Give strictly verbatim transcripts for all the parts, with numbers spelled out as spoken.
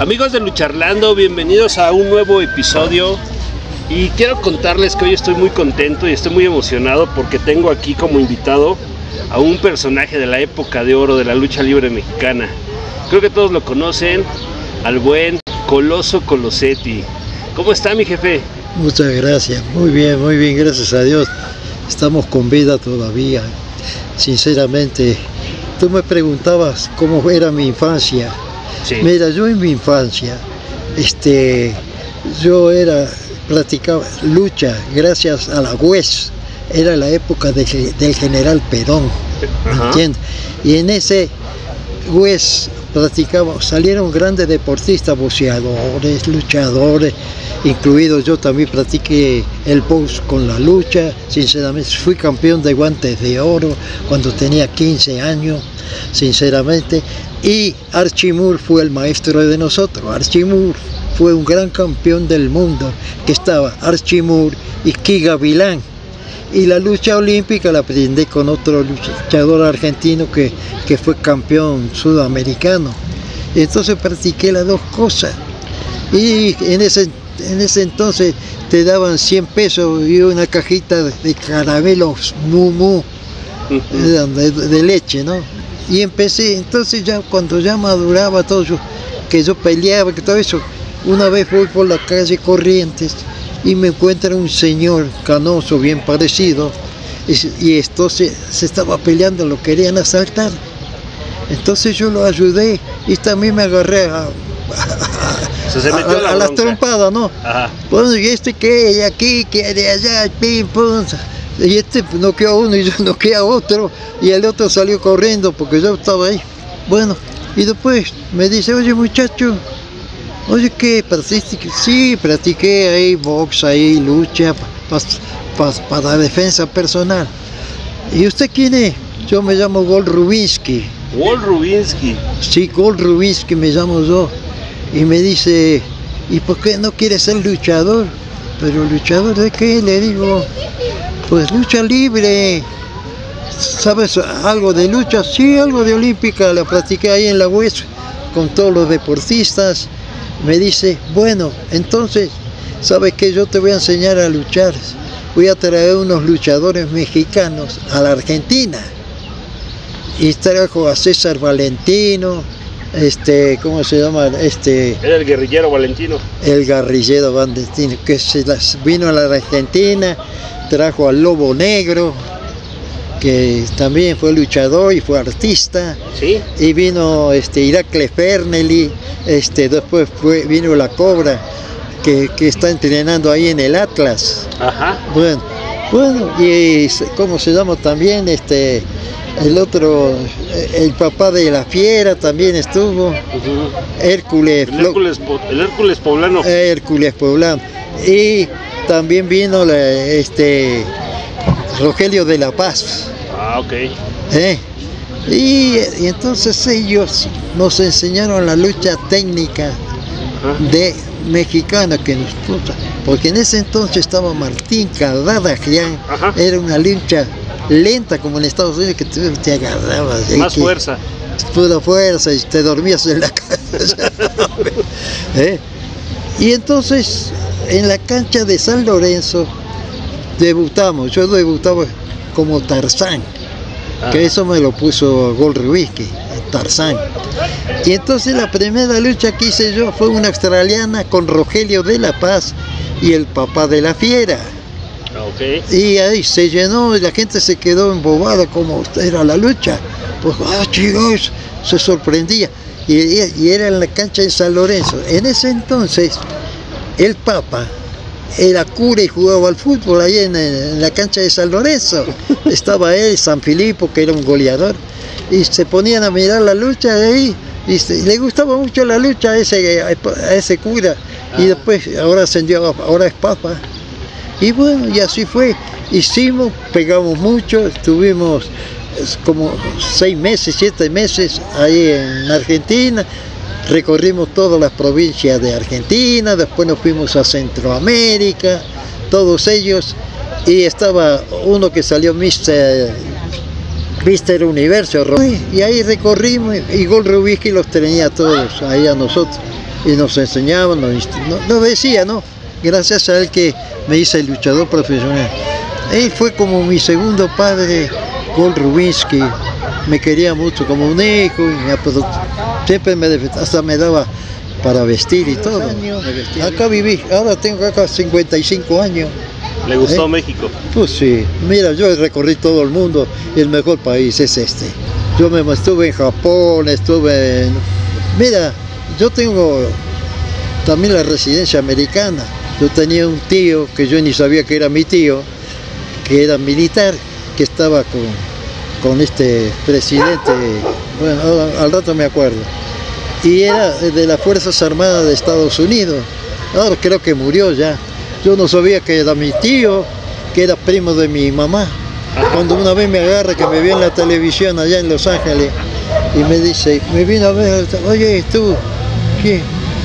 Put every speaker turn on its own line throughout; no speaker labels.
Amigos de Lucharlando, bienvenidos a un nuevo episodio. Y quiero contarles que hoy estoy muy contento y estoy muy emocionado porque tengo aquí como invitado a un personaje de la época de oro de la lucha libre mexicana. Creo que todos lo conocen, al buen Coloso Colosetti. ¿Cómo está, mi jefe?
Muchas gracias, muy bien, muy bien, gracias a Dios. Estamos con vida todavía. Sinceramente, tú me preguntabas cómo era mi infancia.
Sí.
Mira, yo en mi infancia, este, yo era, practicaba lucha gracias a la U E S, era la época de, del general Perón, ¿me entiendes? Y en ese U E S practicaba, salieron grandes deportistas, boxeadores, luchadores, incluidos yo también practiqué el box con la lucha, sinceramente fui campeón de guantes de oro cuando tenía quince años, sinceramente. Y Archie Moore fue el maestro de nosotros. Archie Moore fue un gran campeón del mundo, que estaba Archie Moore y Ki Gavilán. Y la lucha olímpica la aprendí con otro luchador argentino que, que fue campeón sudamericano. Entonces practiqué las dos cosas. Y en ese, en ese entonces te daban cien pesos y una cajita de caramelos Mumu, de, de leche, ¿no? Y empecé, entonces ya cuando ya maduraba todo eso, que yo peleaba, que todo eso, una vez voy por la calle Corrientes y me encuentra un señor canoso, bien parecido, y, y esto se, se estaba peleando, lo querían asaltar. Entonces yo lo ayudé y también me agarré a, a,
Se se metió
a,
la
a las trompadas, ¿no?
Ajá.
Bueno, y este que de aquí, que de allá, pim, pum. Y este noqueó a uno y yo noqueé a otro, y el otro salió corriendo porque yo estaba ahí. Bueno, y después me dice, oye muchacho, oye, ¿qué? ¿Practicaste? Sí, practiqué ahí box, ahí lucha, para pa, pa, pa defensa personal. ¿Y usted quién es? Yo me llamo Gol Rubinsky.
Gol Rubinsky.
Sí, Gol Rubinsky me llamo yo. Y me dice, ¿y por qué no quieres ser luchador? ¿Pero luchador de qué? Le digo, pues lucha libre. ¿Sabes algo de lucha? Sí, algo de olímpica, la practiqué ahí en la U E S con todos los deportistas. Me dice, bueno, entonces, ¿sabes qué? Yo te voy a enseñar a luchar. Voy a traer unos luchadores mexicanos a la Argentina. Y trajo a César Valentino, este, ¿cómo se llama? Este,
Era el guerrillero Valentino.
El guerrillero Valentino, que se las vino a la Argentina. Trajo al Lobo Negro, que también fue luchador y fue artista.
¿Sí?
Y vino este, Irakle Fernelli, este, después fue, vino la Cobra, que, que está entrenando ahí en el Atlas.
Ajá.
Bueno, bueno, y ¿cómo se llama también? Este, el otro, el papá de la Fiera también estuvo. Uh-huh. Hércules.
El Hércules, el Hércules poblano.
Hércules poblano. Y también vino la, este Rogelio de la Paz.
Ah, ok.
¿Eh? Y, y entonces ellos nos enseñaron la lucha técnica de mexicana que nos puso, porque en ese entonces estaba Martín Carradagian, era una lucha lenta como en Estados Unidos, que te, te agarrabas.
Más
que,
fuerza.
Pura fuerza y te dormías en la casa. ¿Eh? Y entonces en la cancha de San Lorenzo debutamos, yo debutaba como Tarzán, ah. que eso me lo puso Gol Rubinsky, Tarzán. Y entonces la primera lucha que hice yo fue una australiana con Rogelio de la Paz y el papá de la Fiera.
Okay.
Y ahí se llenó y la gente se quedó embobada como era la lucha. Pues, ah, chicos, se sorprendía. Y, y era en la cancha de San Lorenzo. En ese entonces, el Papa era cura y jugaba al fútbol ahí en, en la cancha de San Lorenzo. Estaba él, San Filipo, que era un goleador, y se ponían a mirar la lucha de ahí. Y se, le gustaba mucho la lucha a ese, a ese cura. Ah. Y después, ahora ascendió, ahora es Papa. Y bueno, y así fue. Hicimos, pegamos mucho, estuvimos como seis meses, siete meses ahí en Argentina. Recorrimos todas las provincias de Argentina, después nos fuimos a Centroamérica, todos ellos, y estaba uno que salió mister mister Universo, y ahí recorrimos, y Gol Rubinsky los tenía todos ahí a nosotros. y nos enseñaba, nos, nos decía, ¿no? Gracias a él que me hice luchador profesional. Él fue como mi segundo padre, Gol Rubinsky, me quería mucho como un hijo, y me, siempre me, hasta me daba para vestir y todo. Acá viví, ahora tengo acá cincuenta y cinco años.
¿Le gustó
¿Eh?
México?
Pues sí, mira, yo recorrí todo el mundo y el mejor país es este. Yo me estuve en Japón, estuve en... Mira, yo tengo también la residencia americana. Yo tenía un tío, que yo ni sabía que era mi tío, que era militar, que estaba con, con este presidente, bueno, al rato me acuerdo. Y era de las Fuerzas Armadas de Estados Unidos. Ahora creo que murió ya. Yo no sabía que era mi tío, que era primo de mi mamá. Cuando una vez me agarra, que me vi en la televisión allá en Los Ángeles, y me dice, me vino a ver, oye, tú, ¿qué?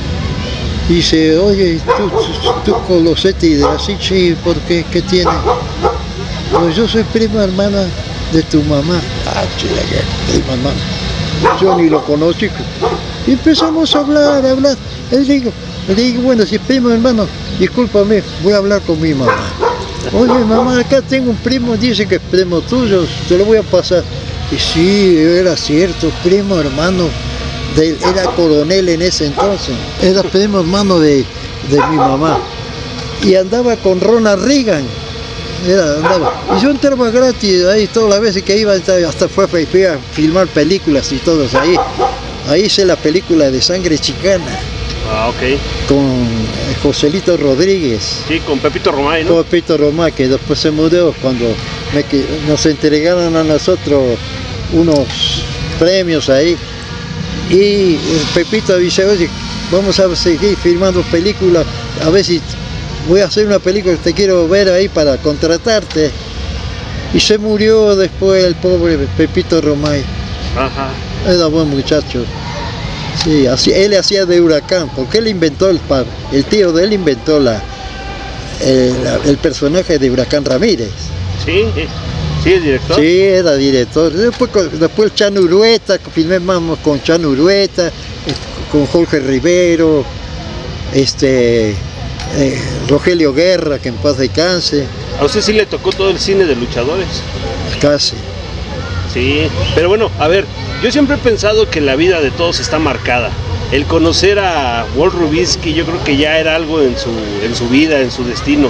Dice, oye, tú, tú, tú Colosetti, de así, sí, ¿por qué? ¿Qué tiene? Pues yo soy prima hermana de tu mamá. Ah, chile, prima hermana. Yo ni lo conocí. Y empezamos a hablar, a hablar. Él digo, le digo, bueno, si primo hermano, discúlpame, voy a hablar con mi mamá. Oye, mamá, acá tengo un primo, dice que es primo tuyo, te lo voy a pasar. Y sí, era cierto, primo hermano, de, era coronel en ese entonces, era primo hermano de, de mi mamá. Y andaba con Ronald Reagan, era, andaba. Y yo entraba gratis ahí todas las veces que iba, hasta fue, fui a filmar películas y todos ahí. Ahí hice la película de Sangre Chicana.
Ah, ok.
Con Joselito Rodríguez.
Sí, con Pepito Romay, ¿no?
Con Pepito Romay, que después se mudó cuando me, nos entregaron a nosotros unos premios ahí. Y Pepito dice, oye, vamos a seguir filmando películas, a ver si voy a hacer una película que te quiero ver ahí para contratarte. Y se murió después el pobre Pepito Romay. Ajá. Era buen muchacho. Sí, así, él hacía de Huracán, porque él inventó, el, el tío de él inventó la, el, la, el personaje de Huracán Ramírez.
Sí, sí, el director.
Sí, era director. Después, después el Chano Urueta, filmamos con Chano Urueta, con Jorge Rivero, este, eh, Rogelio Guerra, que en paz descanse.
¿A usted sí le tocó todo el cine de luchadores?
Casi.
Sí, pero bueno, a ver, yo siempre he pensado que la vida de todos está marcada. El conocer a Gol Rubinsky, yo creo que ya era algo en su, en su vida, en su destino.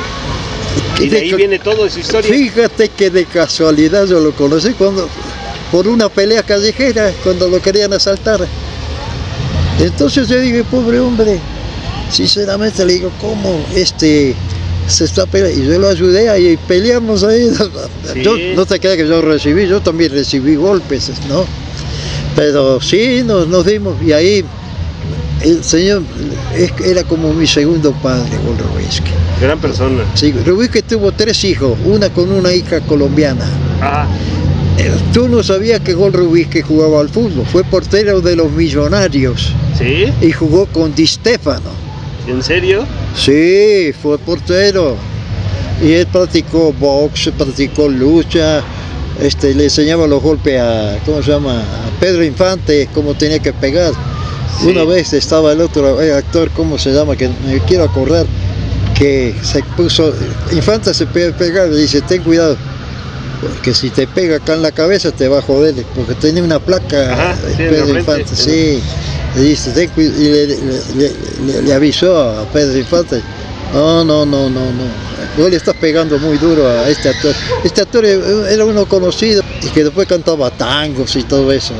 Y de ahí viene todo su historia.
Fíjate que de casualidad yo lo conocí cuando, por una pelea callejera, cuando lo querían asaltar. Entonces yo dije, pobre hombre, sinceramente le digo, ¿cómo este se está peleando? Y yo lo ayudé ahí, peleamos ahí. Sí. Yo, no te creas que yo recibí, yo también recibí golpes, ¿no? Pero sí, nos, nos dimos, y ahí el señor era como mi segundo padre, Gol Rubinsky.
Gran persona.
Sí, Rubinsky tuvo tres hijos, una con una hija colombiana. Ajá. Tú no sabías que Gol Rubinsky jugaba al fútbol, fue portero de los Millonarios.
¿Sí?
Y jugó con Di Stefano.
¿En serio?
Sí, fue portero. Y él practicó box, practicó lucha, este, le enseñaba los golpes a, ¿cómo se llama? A Pedro Infante, cómo tenía que pegar. Sí. Una vez estaba el otro el actor, ¿cómo se llama? Que me quiero acordar, que se puso, Infante se puede pegar, le dice, ten cuidado, porque si te pega acá en la cabeza te va a joder, porque tenía una placa. Ajá, sí, Pedro Infante, sí. Le dice, ten cuidado, y le, le, le, le avisó a Pedro Infante, no, no, no, no, no. Vos le estás pegando muy duro a este actor. Este actor era uno conocido y que después cantaba tangos y todo eso.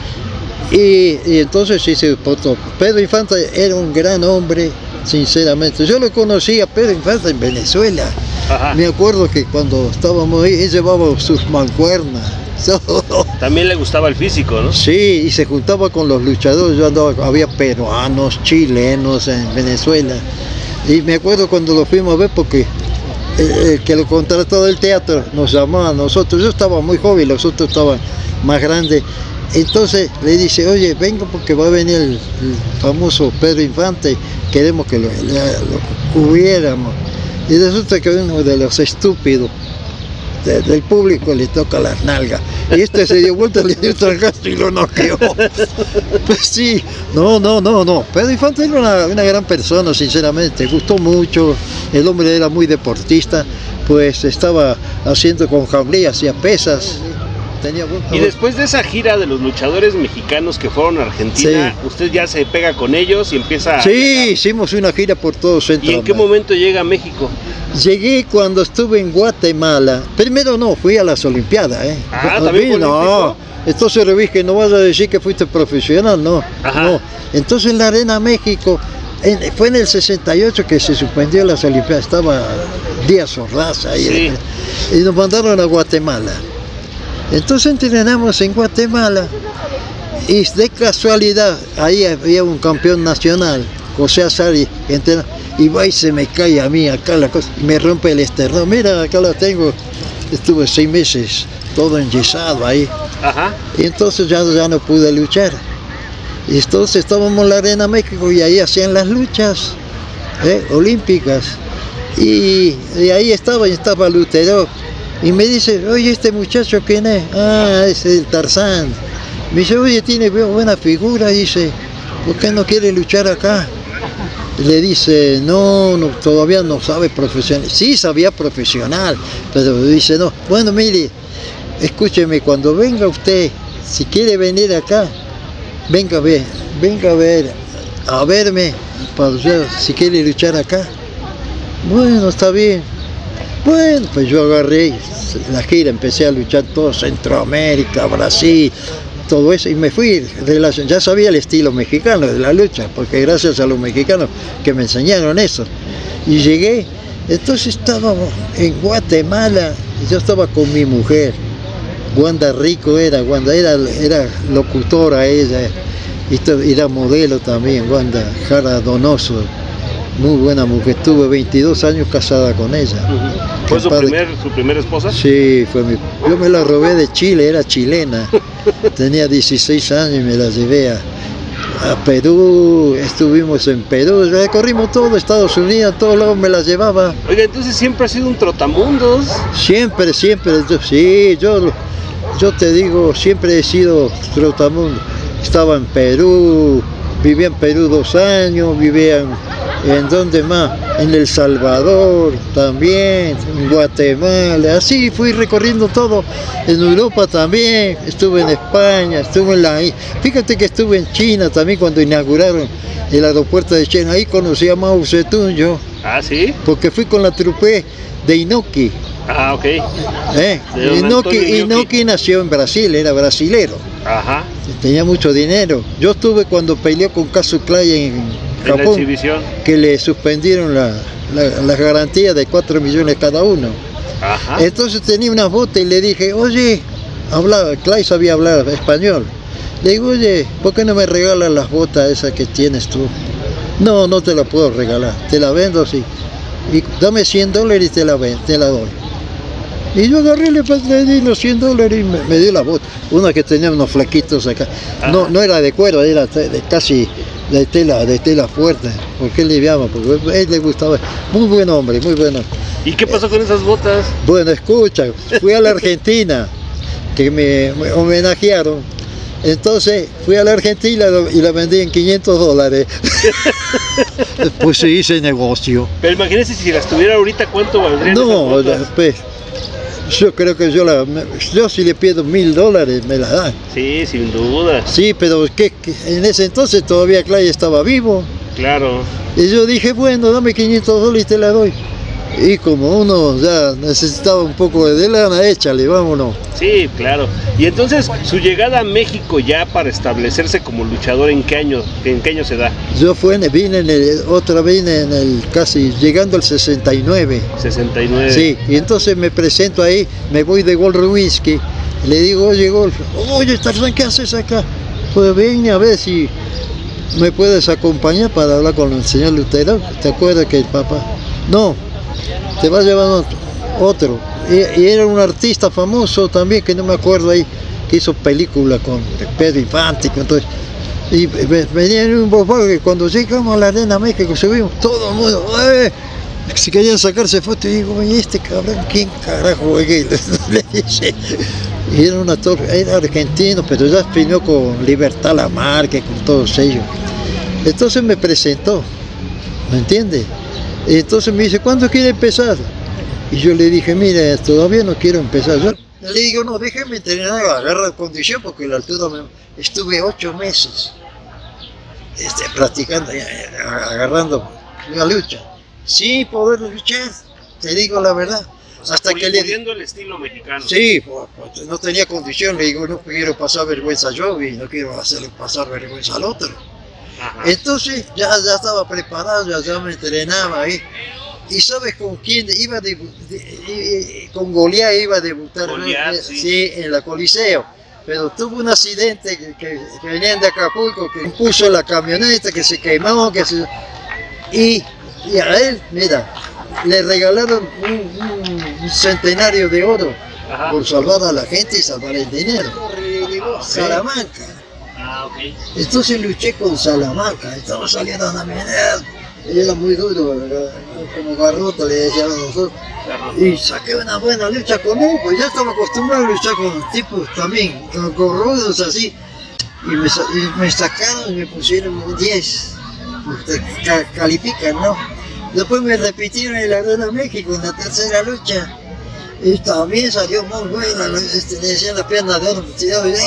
Y, y entonces sí se portó. Pedro Infante era un gran hombre, sinceramente. Yo lo conocí a Pedro Infante en Venezuela. Ajá. Me acuerdo que cuando estábamos ahí, él llevaba sus mancuernas.
También le gustaba el físico, ¿no?
Sí, y se juntaba con los luchadores. Yo andaba, había peruanos, chilenos en Venezuela. Y me acuerdo cuando lo fuimos a ver, porque el, el que lo contrató del teatro nos llamaba a nosotros. Yo estaba muy joven, los otros estaban más grandes. Entonces le dice, oye, venga porque va a venir el, el famoso Pedro Infante, queremos que lo, lo, lo cubriéramos. Y resulta que uno de los estúpidos de, del público le toca las nalgas. Y este se dio vuelta, le dio un trancazo y lo noqueó. Pues sí, no, no, no, no. Pedro Infante era una, una gran persona, sinceramente. Gustó mucho, el hombre era muy deportista, pues estaba haciendo con jabalí, hacía pesas. Tenía buen...
Y después de esa gira de los luchadores mexicanos que fueron a Argentina, sí, usted ya se pega con ellos y empieza a...
Sí, hicimos una gira por todo Centroamérica.
¿Y en qué momento llega a México?
Llegué cuando estuve en Guatemala. Primero no, fui a las Olimpiadas, ¿eh?
Ah, ¿también fue
no, entonces Revís, que no vas a decir que fuiste profesional, no.
Ajá.
No. Entonces en la Arena México, en, fue en el sesenta y ocho que se suspendió las Olimpiadas, estaba Díaz Ordaz ahí.
Sí.
Y nos mandaron a Guatemala. Entonces entrenamos en Guatemala y de casualidad ahí había un campeón nacional, José Azari, y va y se me cae a mí acá la cosa, y me rompe el esternón. Mira, acá la tengo, estuve seis meses todo enyesado ahí.
Ajá.
Y entonces ya, ya no pude luchar. Y entonces estábamos en la Arena México y ahí hacían las luchas ¿eh? olímpicas. Y, y ahí estaba, y estaba Lutero. Y me dice, oye, ¿este muchacho quién es? Ah, es el Tarzán. Me dice, oye, tiene buena figura. Dice, ¿por qué no quiere luchar acá? Le dice, no, no, todavía no sabe profesional. Sí, sabía profesional, pero dice, no. Bueno, mire, escúcheme, cuando venga usted, si quiere venir acá, venga a ver, venga a ver, a verme, para usted, si quiere luchar acá. Bueno, está bien. Bueno, pues yo agarré la gira, empecé a luchar todo Centroamérica, Brasil, todo eso, y me fui, ya sabía el estilo mexicano de la lucha, porque gracias a los mexicanos que me enseñaron eso. Y llegué, entonces estábamos en Guatemala, y yo estaba con mi mujer, Wanda Rico era, Wanda era, era locutora ella, y era modelo también, Wanda Jara Donoso. Muy buena mujer, estuve veintidós años casada con ella.
Uh-huh. ¿Fue su, primer, su primera esposa?
Sí, fue mi, yo me la robé de Chile, era chilena. Tenía dieciséis años y me la llevé a, a Perú, estuvimos en Perú, recorrimos todo Estados Unidos, a todos lados me la llevaba.
Oiga, entonces siempre ha sido un trotamundos.
Siempre, siempre, yo, sí, yo, yo te digo, siempre he sido trotamundos. Estaba en Perú, vivía en Perú dos años, vivía en... ¿En dónde más? En El Salvador también, en Guatemala, así fui recorriendo todo. En Europa también, estuve en España, estuve en la... Fíjate que estuve en China también cuando inauguraron el aeropuerto de China, ahí conocí a Mao Zedong yo.
Ah, ¿sí?
Porque fui con la trupe de Inoki.
Ah, ok.
¿Eh? Inoki, Inoki nació en Brasil, era brasilero.
Ajá.
Tenía mucho dinero. Yo estuve cuando peleó con Casu Clay en Japón,
en la exhibición,
que le suspendieron la, la, la garantía de cuatro millones cada uno.
Ajá.
Entonces tenía una bota y le dije, oye, hablaba, Clay sabía hablar español. Le digo, oye, ¿por qué no me regalas las botas esas que tienes tú? No, no te la puedo regalar, te la vendo así. Y dame cien dólares y te la, ven, te la doy. Y yo agarré, le, le di los cien dólares y me, me dio la bota. Una que tenía unos flaquitos acá. No, no era de cuero, era de casi de tela, de tela fuerte. Porque él liviaba, porque a él le gustaba. Muy buen hombre, muy bueno.
¿Y qué pasó con esas botas?
Bueno, escucha, fui a la Argentina, que me, me homenajearon. Entonces fui a la Argentina y la vendí en quinientos dólares. Después se hice negocio.
Pero imagínese si las tuviera ahorita, ¿cuánto valdrían?
No, pues, yo creo que yo, la, yo si le pido mil dólares me la dan.
Sí, sin duda.
Sí, pero que, que en ese entonces todavía Clay estaba vivo.
Claro.
Y yo dije, bueno, dame quinientos dólares y te la doy. Y como uno ya necesitaba un poco de lana, échale, vámonos.
Sí, claro. Y entonces, su llegada a México ya para establecerse como luchador, ¿en qué año, en qué año se da?
Yo fue, vine en el, otra vine en el casi, llegando al sesenta y nueve.
sesenta y nueve.
Sí, y entonces me presento ahí, me voy de Gol Ruinsky, le digo, oye Gol, oye Tarzán, ¿qué haces acá? Pues ven a ver si me puedes acompañar para hablar con el señor Lutero. ¿Te acuerdas que el papá? No. Te va llevando otro. Y, y era un artista famoso también, que no me acuerdo ahí, que hizo película con Pedro Infante. Con todo. Y venía en un Volkswagen, cuando llegamos a la Arena México, subimos todo el mundo, ¡eh! si querían sacarse fotos, y digo, ¿y este cabrón quién carajo es? Le dice. Y era, una torre, era argentino, pero ya firmó con Libertad Lamarque, con todos ellos. Entonces me presentó, ¿me entiende? Y entonces me dice, ¿cuándo quiere empezar? Y yo le dije, mire, todavía no quiero empezar. Yo le digo, no, déjeme entrenar, agarrar condición, porque la altura me... estuve ocho meses este, practicando, agarrando la lucha. Sí, poder luchar, te digo la verdad.
O sea, hasta que le viendo el estilo mexicano.
Sí, pues, pues, no tenía condición, le digo, no quiero pasar vergüenza yo y no quiero hacerle pasar vergüenza al otro. Ajá. Entonces ya, ya estaba preparado, ya, ya me entrenaba ahí. ¿Y sabes con quién iba a debutar? Con Goliat iba a debutar,
Goliat,
¿no?
sí.
Sí, en la Coliseo. Pero tuvo un accidente que, que, que venían de Acapulco, que puso la camioneta, que se quemó, que se... Y, y a él, mira, le regalaron un, un, un centenario de oro. Ajá. Por salvar a la gente y salvar el dinero. Salamanca.
Ah, ok.
Entonces luché con Salamanca, estaba saliendo a la medida. Era muy duro, era como garrote, le decíamos nosotros. Y saqué una buena lucha con él, pues ya estaba acostumbrado a luchar con tipos también, con, con rudos así. Y me, y me sacaron y me pusieron diez. Ca califican, ¿no? Después me repitieron en la Arena México en la tercera lucha. Y también salió muy buena, este, le decían la pierna de oro,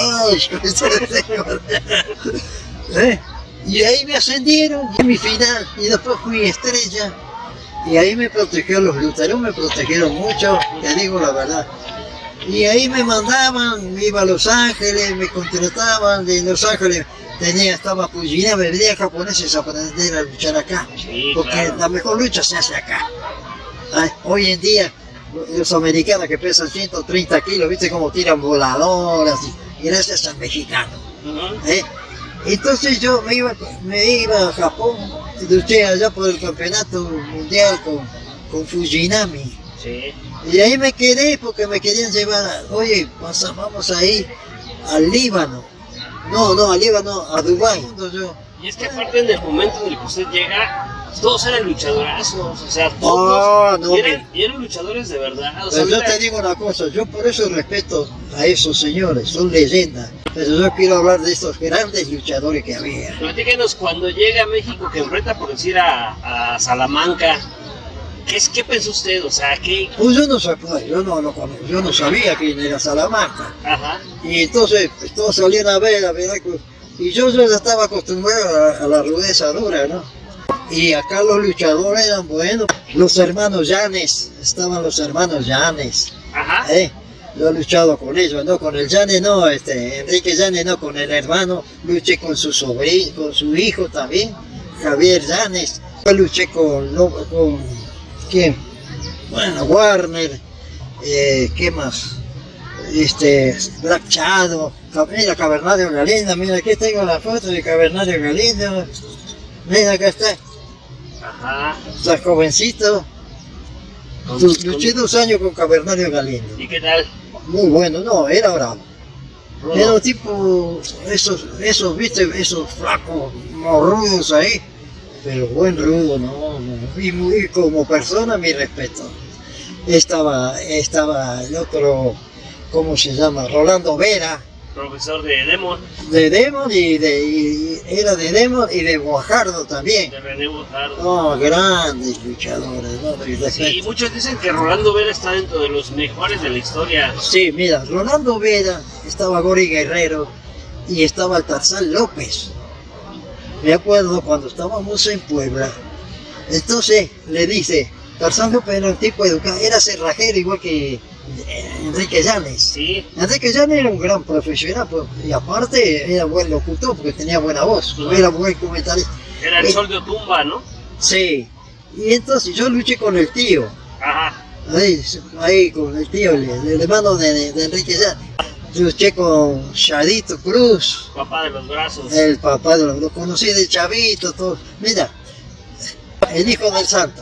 ¿eh? Y ahí me ascendieron, y mi final, y después fui estrella. Y ahí me protegió, los luteros me protegieron mucho, te digo la verdad. Y ahí me mandaban, me iba a Los Ángeles, me contrataban de Los Ángeles. Tenía, estaba Fujina, me venía japoneses a aprender a luchar acá. Sí, porque claro, la mejor lucha se hace acá. Ay, hoy en día, los americanos que pesan ciento treinta kilos, viste cómo tiran voladoras, y gracias al mexicano. Uh-huh. ¿Eh? Entonces yo me iba, me iba a Japón, luché allá por el campeonato mundial con, con Fujinami.
Sí.
Y ahí me quedé porque me querían llevar, a, oye, pasa, vamos a ir al Líbano. No, no, al Líbano, a Dubái.
Y es que aparte en el momento en el que usted llega, todos eran luchadorazos, o sea, todos
oh, no,
y eran, y eran luchadores de verdad. O sea,
pero yo te digo una cosa, yo por eso respeto a esos señores, son leyendas. Pero yo quiero hablar de estos grandes luchadores que había.
Platícanos, cuando llega a México, que enfrenta por decir a, a Salamanca, ¿qué, es, ¿qué pensó usted? O sea, ¿qué?
Pues yo no sabía, yo no, no, yo no sabía quién era Salamanca.
Ajá.
Y entonces pues, todos salían a ver, a ver, y yo ya estaba acostumbrado a, a la rudeza dura, ¿no? Y acá los luchadores eran buenos. Los hermanos Llanes, estaban los hermanos Llanes.
Ajá.
¿Eh? Yo he luchado con ellos, no con el Llanes, no, este, Enrique Llanes, no, con el hermano. Luché con su sobrino, con su hijo también, Javier Llanes. Yo luché con, con ¿quién? Bueno, Warner, eh, ¿qué más? Este, Black Shadow, mira, Cavernario Galindo, mira, aquí tengo la foto de Cavernario Galindo. Mira, acá está.
Ajá.
Está jovencito. Con, Luché con... dos años con Cavernario Galindo.
¿Y qué tal?
Muy bueno, no, era bravo. Rudo. Era un tipo, esos, esos, viste, esos flacos, morrudos ahí. Pero buen rudo, no, no. Y, muy, como persona, mi respeto. Estaba, estaba el otro, ¿cómo se llama? Rolando Vera.
Profesor de Demon.
De Demon y, de, y era de Demon y de Guajardo también.
De René Guajardo.
Oh, grandes luchadores, ¿no?
Sí, muchos dicen que Rolando Vera está dentro de los mejores de la historia.
Sí, mira, Rolando Vera, estaba Gori Guerrero y estaba el Tarzán López. Me acuerdo cuando estábamos en Puebla. Entonces le dice, Tarzán López era un tipo educado, era cerrajero igual que Enrique Llanes.
Sí.
Enrique Llanes era un gran profesional, pues, y aparte era buen locutor porque tenía buena voz, sí. Era buen comentarista.
Era el y, sol de Otumba, ¿no?
Sí. Y entonces yo luché con el tío.
Ajá.
Ahí, ahí con el tío, el, el hermano de, de Enrique Llanes. Luché con Chadito Cruz.
Papá de los brazos.
El papá de los lo conocí de chavito, todo. Mira, el hijo del santo.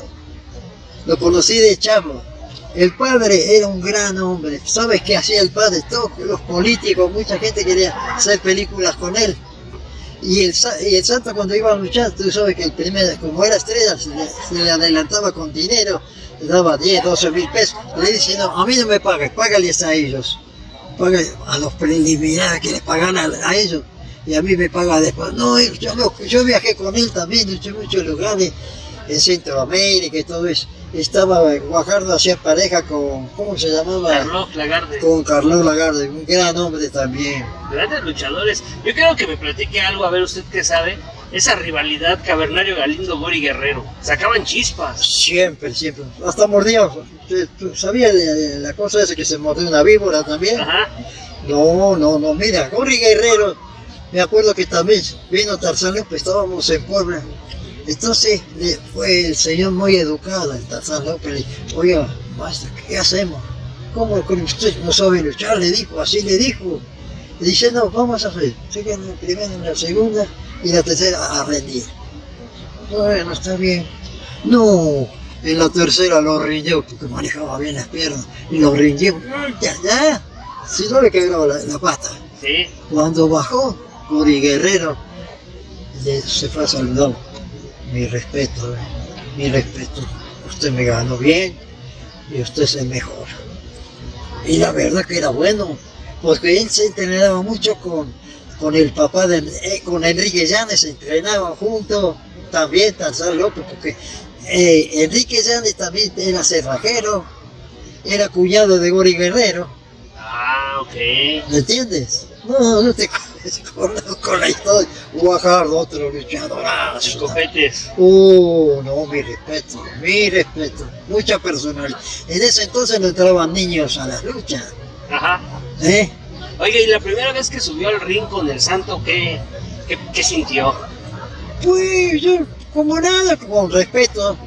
Lo conocí de chamo. El padre era un gran hombre. ¿Sabes qué hacía el padre? Todos los políticos, mucha gente quería hacer películas con él. Y el, y el santo cuando iba a luchar, tú sabes que el primer, como era estrella, se le, se le adelantaba con dinero, le daba diez, doce mil pesos. Le dice, no, a mí no me pagues, págales a ellos. Págale a los preliminares que les pagan a, a ellos. Y a mí me paga después. No, yo, yo viajé con él también, luché en muchos lugares, en Centroamérica y todo eso. Estaba Guajardo, hacía pareja con, ¿cómo se llamaba?
Carlos Lagarde.
Con Carlos Lagarde, un gran hombre también.
Grandes luchadores. Yo quiero que me platique algo, a ver usted qué sabe. Esa rivalidad Cavernario Galindo, Gori Guerrero. Sacaban chispas.
Siempre, siempre. Hasta mordía. ¿Sabía la cosa esa que se mordió una víbora también?
Ajá.
No, no, no, mira, Gori Guerrero. Me acuerdo que también vino Tarzán López, estábamos en Puebla. Entonces le, fue el señor muy educado, el Tarzán López, le dijo, oiga, maestro, ¿qué hacemos? ¿Cómo que usted no sabe luchar? Le dijo, así le dijo. Le dice, no, vamos a hacer, siguen en la primera, en la segunda y la tercera a rendir. Bueno, está bien. No, en la tercera lo rindió, porque manejaba bien las piernas, y lo rindió, ya, ya, si no le quebró la, la pata.
Sí.
Cuando bajó, Gori Guerrero le, se fue a saludar. Mi respeto, eh, mi respeto. Usted me ganó bien y usted es el mejor. Y la verdad que era bueno, porque él se entrenaba mucho con, con el papá, de, eh, con Enrique Llanes, se entrenaban juntos, también Tarzán López, porque eh, Enrique Llanes también era cerrajero, era cuñado de Gori Guerrero.
Ah, ok.
¿Me entiendes? No, no te conozco con la historia. Guajardo, otro luchadorazo.
Escopetes.
Uh, no, mi respeto, mi respeto. Mucha personalidad. En ese entonces no entraban niños a las luchas.
Ajá.
¿Eh?
Oiga, y la primera vez que subió al ring con el santo, ¿qué, qué, qué sintió?
Pues yo, como nada, con respeto.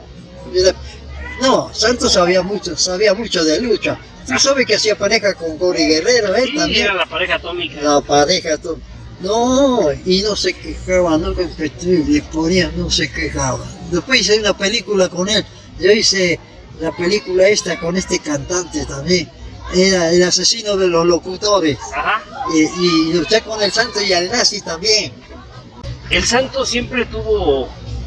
No, Santos sabía mucho, sabía mucho de lucha. Tú sabes que hacía pareja con Gori Guerrero, ¿eh?
Sí,
También.
era la pareja atómica.
La pareja atómica. No, y no se quejaba, no le ponía, no se quejaba. Después hice una película con él. Yo hice la película esta con este cantante también. Era el asesino de los locutores.
Ajá.
Y, y luché con el santo y al nazi también.
El santo siempre tuvo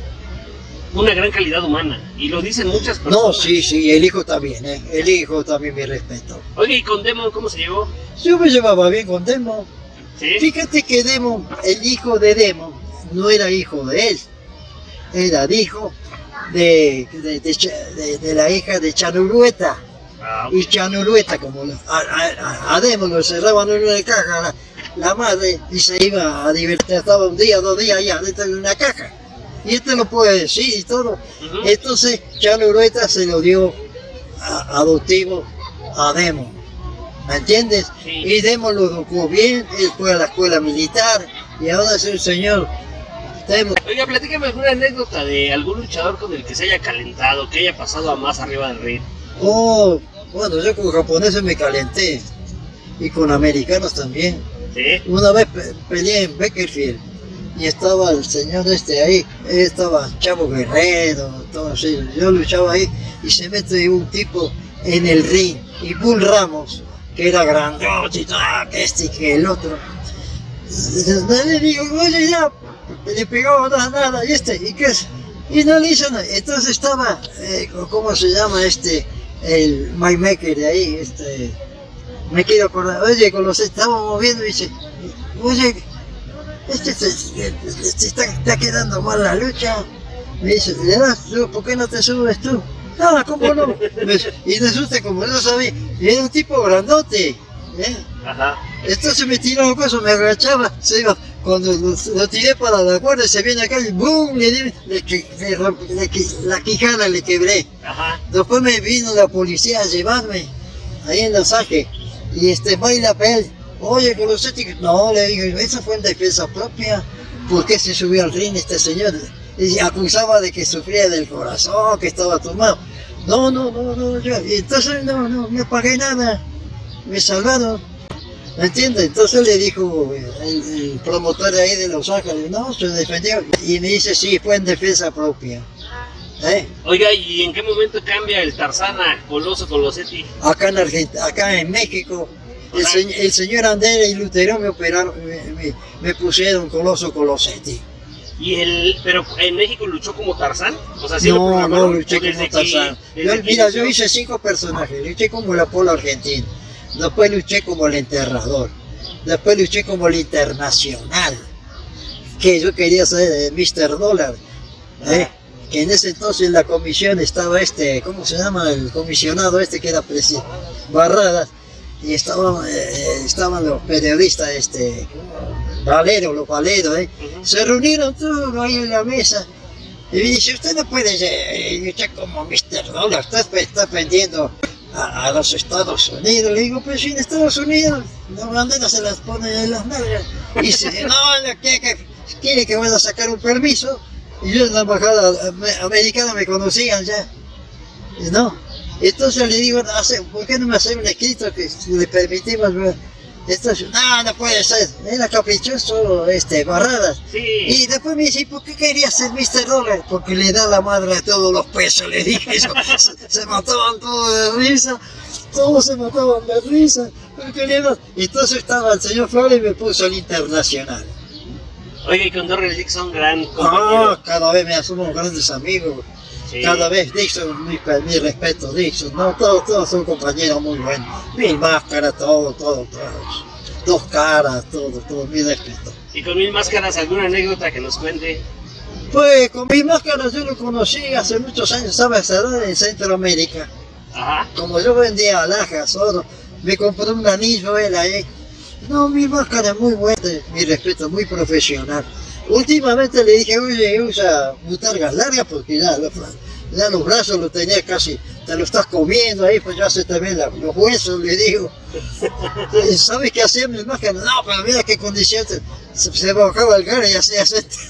una gran calidad humana, y lo dicen muchas personas.
No, sí, sí, el hijo también, ¿eh? El hijo también, mi respeto.
Oye, ¿y con Demon cómo se llevó?
Yo me llevaba bien con Demon.
¿Sí?
Fíjate que Demon, el hijo de Demon, no era hijo de él, era hijo de, de, de, de, de la hija de Chanurueta.
Ah, okay.
Y Chanurueta, como a, a, a Demon lo cerraban en una caja, la, la madre, y se iba a divertir, estaba un día, dos días allá dentro de una caja. Y este lo puede decir y todo. Uh-huh. Entonces Chanurueta se lo dio a, adoptivo a Demon, ¿me entiendes? Sí. Y Demon lo educó bien, él fue a la escuela militar y ahora es un señor. Demon.
Oiga, platícame alguna anécdota de algún luchador con el que se haya calentado, que haya pasado a más arriba del ring.
Oh, bueno, yo con japoneses me calenté y con americanos también.
¿Sí?
Una vez pe peleé en Beckerfield. Y estaba el señor este ahí, estaba Chavo Guerrero, todo así. Yo luchaba ahí y se mete un tipo en el ring, y Bull Ramos, que era grandote y todo, que este y que el otro. Le digo, oye, ya, le pegó nada, nada, y este, ¿y qué es? Y no le hizo nada. Entonces estaba, eh, ¿cómo se llama este? El My Maker de ahí, este, me quiero acordar, oye, con los estábamos moviendo y dice, oye, Este se, se está, está quedando mal la lucha. Me dice, ¿le das? ¿Por qué no te subes tú? Nada, ¿cómo no? Y resulta como no sabía, era un tipo grandote, ¿eh? Ajá. Entonces me tiró un coso, me agachaba, se iba. Cuando lo, lo tiré para la guardia, se viene acá y ¡boom! Le di, le, le, le, la quijada le quebré. Ajá. Después me vino la policía a llevarme ahí en la saque. Y este baila pel. Oye, con los éticos, no, le digo, esa fue en defensa propia. ¿Por qué se subió al ring este señor? Y acusaba de que sufría del corazón, que estaba tomado. No, no, no, no, yo, y entonces no, no, no pagué nada. Me salvaron. ¿Me entiendes? Entonces le dijo el, el promotor ahí de Los Ángeles, no, se defendió. Y me dice, sí, fue en defensa propia. ¿Eh?
Oiga, ¿y en qué momento cambia el Tarzán a Coloso Colosetti?
Acá en Argentina, acá en México. El, se, el señor Andere y Lutero me operaron, me, me, me pusieron Coloso Colosetti.
¿Y el, pero en México luchó como Tarzán? O sea, ¿sí
no, no luché como
aquí,
Tarzán. Yo, mira, yo hice cinco personajes. Luché como el Apolo argentino. Después luché como el enterrador. Después luché como el internacional. Que yo quería ser mister Dólar. ¿eh? Que en ese entonces en la comisión estaba este, ¿cómo se llama? El comisionado este que era presidente. Barradas. Y estaban, eh, estaban los periodistas, este, Valero, los Valero, ¿eh? Uh-huh. Se reunieron todos ahí en la mesa. Y me dice, usted no puede eh, luchar como mister Dólar, usted está vendiendo a, a los Estados Unidos. Le digo, pues en Estados Unidos, las banderas se las ponen en las nalgas. Y dice, no, quiere que, quiere que vaya a sacar un permiso. Y yo en la embajada americana me conocían ya. Y no. Entonces le digo, ¿por qué no me hace un escrito que le permitimos ver? Entonces, no, no puede ser, era caprichoso, este, Barradas.
Sí.
Y después me dice, ¿por qué quería ser mister Dólar? Porque le da la madre a todos los pesos, le dije eso. se, se mataban todos de risa, todos se mataban de risa. Porque le da... Entonces estaba el señor Flores y me puso el internacional.
Oye, y con Dorrel Dixon, gran compañero.
Ah, cada vez me asumo grandes amigos. Sí. Cada vez Dixon, mi, mi respeto, Dixon, no, todos, todos son compañeros muy buenos. Mil Máscaras, todo, todo, todos. Dos Caras, todo, todo, mi respeto.
¿Y con Mil Máscaras alguna anécdota que nos cuente?
Pues con Mil Máscaras yo lo conocí hace muchos años, estaba en Centroamérica.
Ajá.
Como yo vendía alhajas, oro, me compró un anillo él ahí. No, Mil Máscaras muy bueno, mi respeto, muy profesional. Últimamente le dije, oye, usa butargas largas porque ya los, ya los brazos los tenía casi, te lo estás comiendo ahí, pues ya se te ven los huesos, le digo. ¿Sabes qué hacía mi máscara? No, pero mira qué condición, se, se bajaba el cara y hacía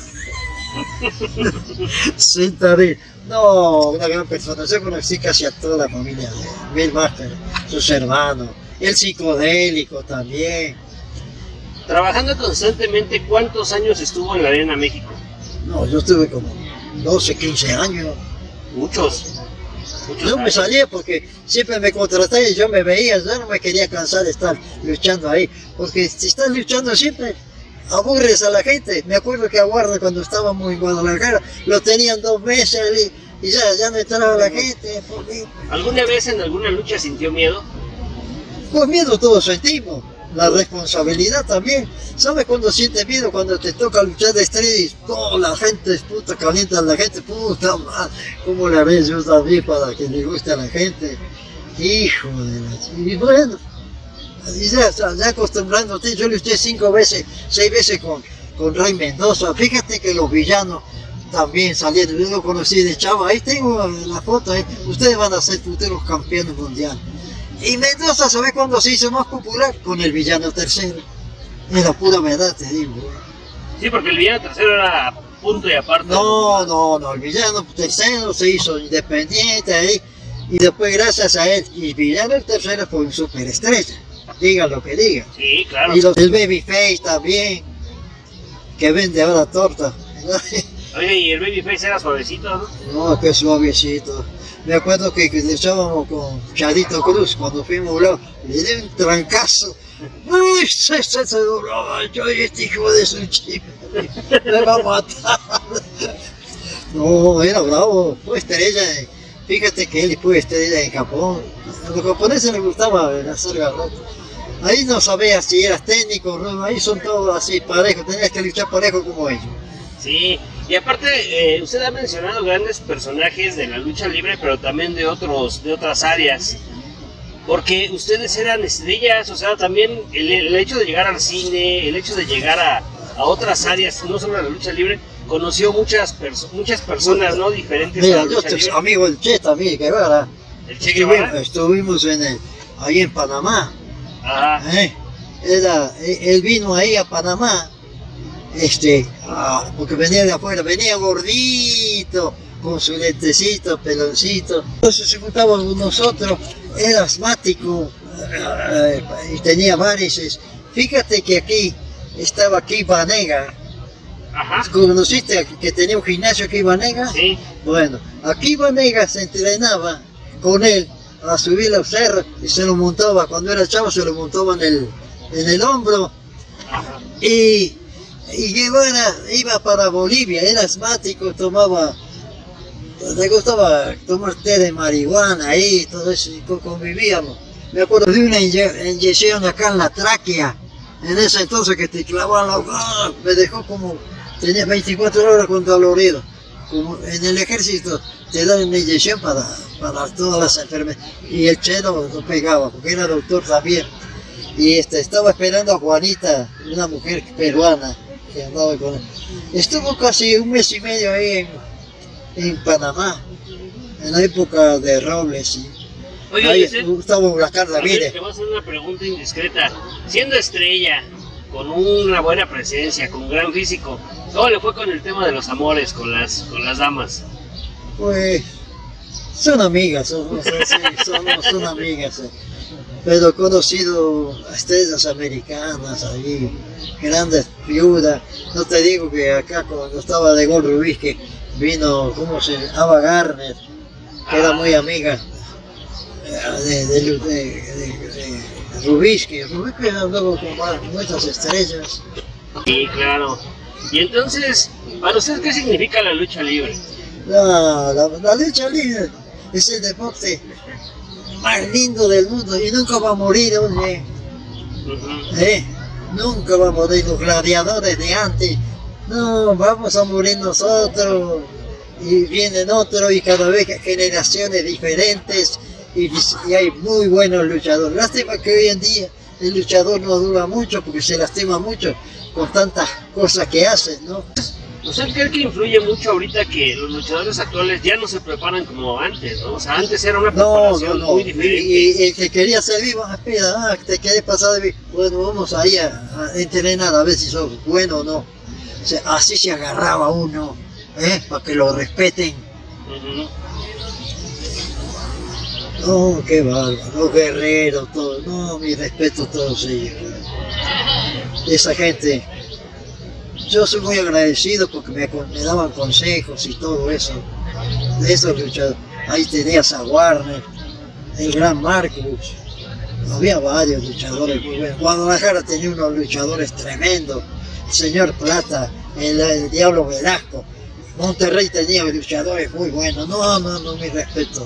sentaré. No, una gran persona, yo conocí casi a toda la familia de Mil Máscaras, sus hermanos, el psicodélico también.
Trabajando constantemente, ¿cuántos años estuvo en la Arena México?
No, yo estuve como doce, quince años.
Muchos. Muchos
yo años. Me salía porque siempre me contrataba y yo me veía, yo no me quería cansar de estar luchando ahí. Porque si estás luchando siempre, aburres a la gente. Me acuerdo que a Guarda cuando estábamos en Guadalajara, lo tenían dos meses y, y ya, ya no entraba la gente. Porque...
¿Alguna vez en alguna lucha sintió miedo?
Pues miedo todos sentimos. La responsabilidad también. ¿Sabes cuando sientes miedo? Cuando te toca luchar de estrella y toda la gente es puta, calienta a la gente, puta madre, ¿cómo le haré yo también para que le guste a la gente? Hijo de la... Y bueno, y ya, ya acostumbrándote, yo luché cinco veces, seis veces con, con Rey Mendoza. Fíjate que los villanos también salieron, yo lo conocí de chavo, ahí tengo la foto, ahí. Ustedes van a ser futuros campeones mundiales. Y Mendoza, ¿sabes cuándo se hizo más popular? Con el villano tercero. Es la pura verdad, te digo.
Sí, porque el villano tercero era punto y aparte.
No, no, no, el villano tercero se hizo independiente ahí. Y después, gracias a él, y el villano tercero fue un superestrella. Digan lo que digan.
Sí, claro.
Y los, el Babyface también, que vende ahora torta.
Oye, ¿y el Babyface era suavecito, no?
No, que suavecito. Me acuerdo que, que le echábamos con Charito Cruz cuando fuimos a le di un trancazo. Uy, se, se, se doblaba yo y este hijo de su chico. Me va a matar. No, era bravo, fue estrella. Fíjate que él fue estrella en Japón. A los japoneses les gustaba hacer garrote. Ahí no sabías si eras técnico, ¿no? Ahí son todos así parejos, tenías que luchar parejo como ellos.
Sí, y aparte eh, usted ha mencionado grandes personajes de la lucha libre, pero también de otros, de otras áreas, porque ustedes eran estrellas, o sea, también el, el hecho de llegar al cine, el hecho de llegar a, a otras áreas, no solo a la lucha libre, conoció muchas, perso muchas personas, ¿no? Diferentes.
Mira,
a la
yo
lucha
te,
libre.
amigo el Che también, Guevara.
El Che Guevara.
Estuvimos, estuvimos en el, ahí en Panamá.
Ajá.
¿Eh? Era, él vino ahí a Panamá. Este, ah, porque venía de afuera, venía gordito, con su lentecito, peloncito. Entonces se juntaba con nosotros, era asmático eh, y tenía varices. Fíjate que aquí estaba aquí Vanega.
Ajá.
¿Conociste que tenía un gimnasio aquí Vanega?
Sí.
Bueno, aquí Vanega se entrenaba con él a subir los cerros y se lo montaba, cuando era chavo se lo montaba en el, en el hombro. Y, y Guevara iba para Bolivia, era asmático, tomaba, le gustaba tomar té de marihuana ahí, todo eso, y convivíamos. Me acuerdo de una inyección acá en la tráquea, en ese entonces que te clavaban la... ¡Oh! Me dejó como, tenía veinticuatro horas con dolorido. Como en el ejército te dan una inyección para, para todas las enfermedades. Y el cheno no pegaba, porque era doctor también. Y este, estaba esperando a Juanita, una mujer peruana que andaba con él. Estuvo casi un mes y medio ahí en, en Panamá, en la época de Robles. Y
Oye,
ahí
usted,
Gustavo Lacarda, mire.
Te voy a hacer una pregunta indiscreta. Siendo estrella, con una buena presencia, con gran físico, ¿cómo le fue con el tema de los amores con las, con las damas?
Pues son amigas, son, son, sí, son, son amigas. Eh. Pero he conocido a estrellas americanas ahí, grandes viudas. No te digo que acá cuando estaba de Gol Rubí, que vino, ¿cómo se llama? Ava Gardner, que era muy amiga de, de, de, de, de Rubisky. Rubisky andaba con muchas estrellas.
Sí, claro. Y entonces, ¿para usted qué significa la lucha libre?
La, la, la lucha libre es el deporte más lindo del mundo y nunca va a morir, oye. Uh-huh. ¿Eh? Nunca va a morir los gladiadores de antes. No, vamos a morir nosotros. Y vienen otros y cada vez generaciones diferentes. Y, y hay muy buenos luchadores. Lástima que hoy en día el luchador no dura mucho porque se lastima mucho con tantas cosas que hacen, ¿no?
¿Usted cree que influye mucho ahorita que los luchadores actuales ya no se preparan como antes, ¿no? O sea, antes era una preparación no, no, no. muy diferente.
Y, y el que quería ser vivo, espera, ah, te querés pasar de vivo. Bueno, vamos ahí a, a entrenar a ver si sos bueno o no. O sea, así se agarraba uno, ¿eh? Para que lo respeten. Uh-huh. No, qué bárbaro, los guerreros, todos, no, mi respeto a todos ellos. Esa gente, yo soy muy agradecido porque me, me daban consejos y todo eso, de esos luchadores. Ahí tenías a Warner, el gran Marcus, había varios luchadores muy buenos. Guadalajara tenía unos luchadores tremendos, el señor Plata, el, el Diablo Velasco. Monterrey tenía luchadores muy buenos, no, no, no, mi respeto.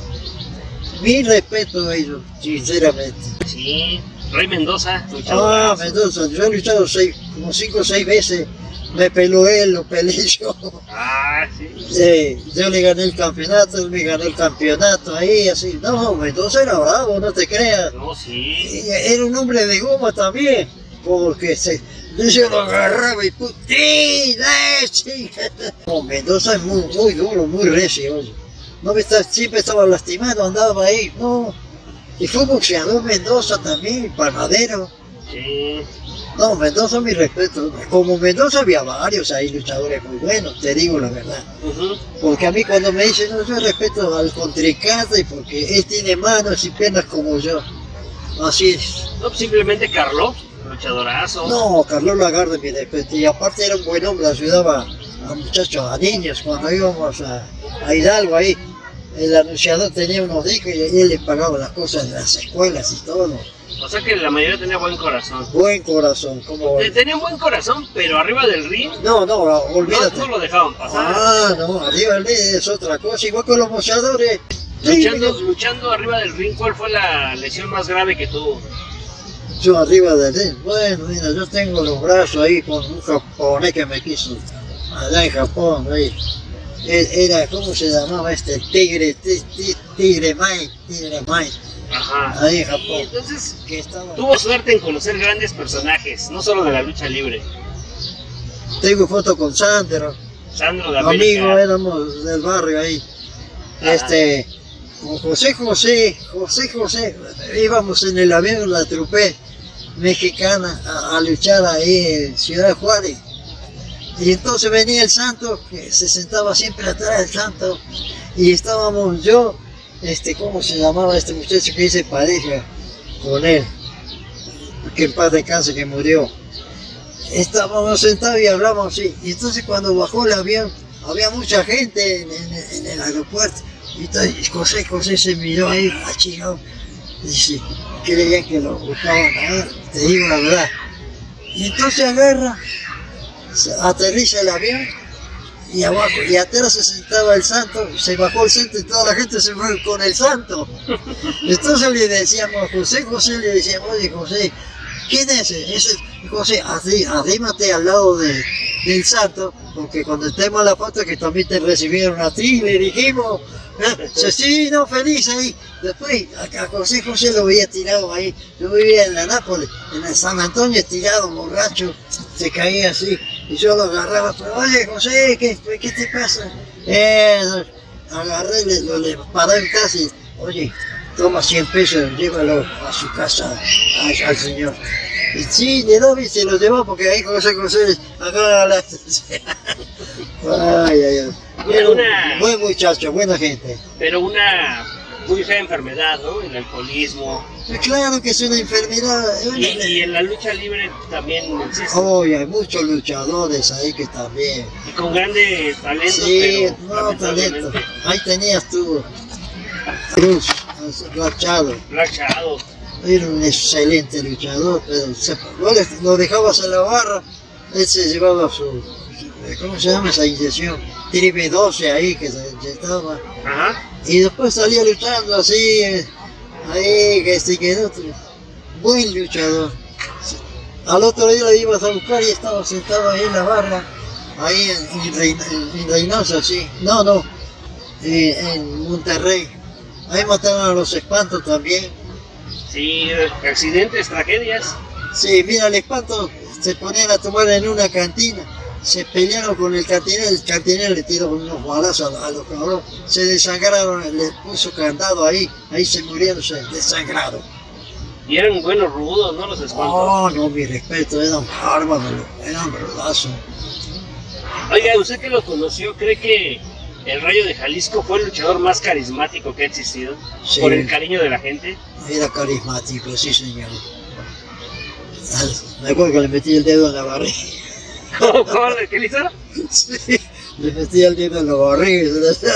Mi respeto a ellos, sinceramente.
Sí, Rey Mendoza, luchador.
Ah, Mendoza, yo he luchado seis, como cinco o seis veces. Me peló él, lo peleé yo.
Ah, sí.
Sí, yo le gané el campeonato, él me ganó el campeonato ahí, así. No, Mendoza era bravo, no te creas.
No, sí.
Era un hombre de goma también, porque se, yo lo agarraba y putina. No, Mendoza es muy, muy duro, muy recio. No me está, siempre estaba lastimado, andaba ahí, no. Y fue boxeador Mendoza también, panadero.
Sí.
No, Mendoza, mi respeto. Como Mendoza había varios ahí luchadores muy buenos, te digo la verdad. Uh-huh. Porque a mí cuando me dicen, no, yo respeto al contrincante porque él tiene manos y piernas como yo. Así es.
No, simplemente Carlos, luchadorazo.
No, Carlos Lagarde, mi respeto. Y aparte era un buen hombre, ayudaba a muchachos, a niños, cuando íbamos a, a Hidalgo ahí. El anunciador tenía unos hijos y él les pagaba las cosas de las escuelas y todo.
O sea que la mayoría tenía buen corazón.
Buen corazón, como...
Tenía un buen corazón, pero arriba del ring...
No, no, olvídate.
No, no lo dejaban pasar.
Ah, no, arriba del ring es otra cosa, igual con los boxeadores.
Luchando,
sí,
luchando arriba del ring, ¿cuál fue la lesión más grave que tuvo?
Yo arriba del ring, bueno, mira, yo tengo los brazos ahí con un japonés que me quiso allá en Japón, ahí. Era, ¿cómo se llamaba este? Tigre, Tigre Mai, Tigre Mai.
Ajá.
Ahí en Japón.
Y entonces,
que estaba...
tuvo suerte en conocer grandes personajes, no solo de la lucha libre.
Tengo foto con Sandro.
Sandro de América.
Amigos éramos del barrio ahí. Ajá. Este, con José José, José José, íbamos en el avión, la trupe mexicana, a, a luchar ahí en Ciudad Juárez. Y entonces venía el santo, que se sentaba siempre atrás del santo, y estábamos yo, este, ¿cómo se llamaba este muchacho que hice pareja con él? Que en paz descanse, que murió. Estábamos sentados y hablamos así, y entonces cuando bajó el avión, había mucha gente en, en, en el aeropuerto, Y entonces José José se miró ahí, achicado, dice, creían que lo buscaban a él, te digo la verdad. Y entonces agarra, aterriza el avión, y abajo, y atrás se sentaba el santo, se bajó el santo y toda la gente se fue con el santo. Entonces le decíamos a José José, le decíamos, oye José, ¿quién es ese? Ese José, arrímate al lado de, del santo, porque cuando estemos en la foto que también te recibieron a ti, le dijimos, ¿eh? Sí, no, feliz ahí. Después a José José lo veía tirado ahí, yo vivía en la Nápoles, en el San Antonio, tirado, borracho, se caía así, y yo lo agarraba, pero oye José, ¿qué, qué te pasa? Eh, agarré, le, lo, le paré en casa y, oye, toma cien pesos, llévalo a su casa, a, al señor. Y sí, le doy y se lo llevó porque ahí José José agarra la... Ay, ay, ay. Bueno, una... Buen muchacho, buena gente.
Pero una muy fea enfermedad, ¿no? El alcoholismo.
Claro que es una enfermedad.
Y, y en la lucha libre también existe.
Oye, hay muchos luchadores ahí que también.
Y con grande talento.
Sí, pero no, talento. Ahí tenías tú. Cruz, Black Shadow.
Black Shadow.
Era un excelente luchador, pero se, lo dejabas en la barra, él se llevaba su, ¿cómo se llama esa inyección? Triple doce ahí que se inyectaba. Ajá. Y después salía luchando así, ahí que se quedó, buen luchador. Al otro día le ibas a buscar y estaba sentado ahí en la barra, ahí en, en, Reina, en, en Reynosa, sí, no, no, eh, en Monterrey. Ahí mataron a los espantos también.
Sí, accidentes, tragedias.
Sí, mira, el espanto se ponían a tomar en una cantina, se pelearon con el cantinero, el cantinero le tiró unos balazos a, a los cabrones, se desangraron, le puso candado ahí, ahí se murieron, se desangraron.
Y eran buenos rudos, ¿no? Los espantos.
Oh, no, mi respeto, eran bárbaros, eran verdazos.
Oiga, usted que los conoció, ¿cree que el Rayo de Jalisco fue el luchador más carismático que ha existido? Sí. ¿Por el cariño de la gente?
Era carismático, sí señor. Me acuerdo que le metí el dedo en la barriga.
¿Cómo? ¿Cómo? ¿Qué le hizo?
Sí, le metí el dedo en la barriga.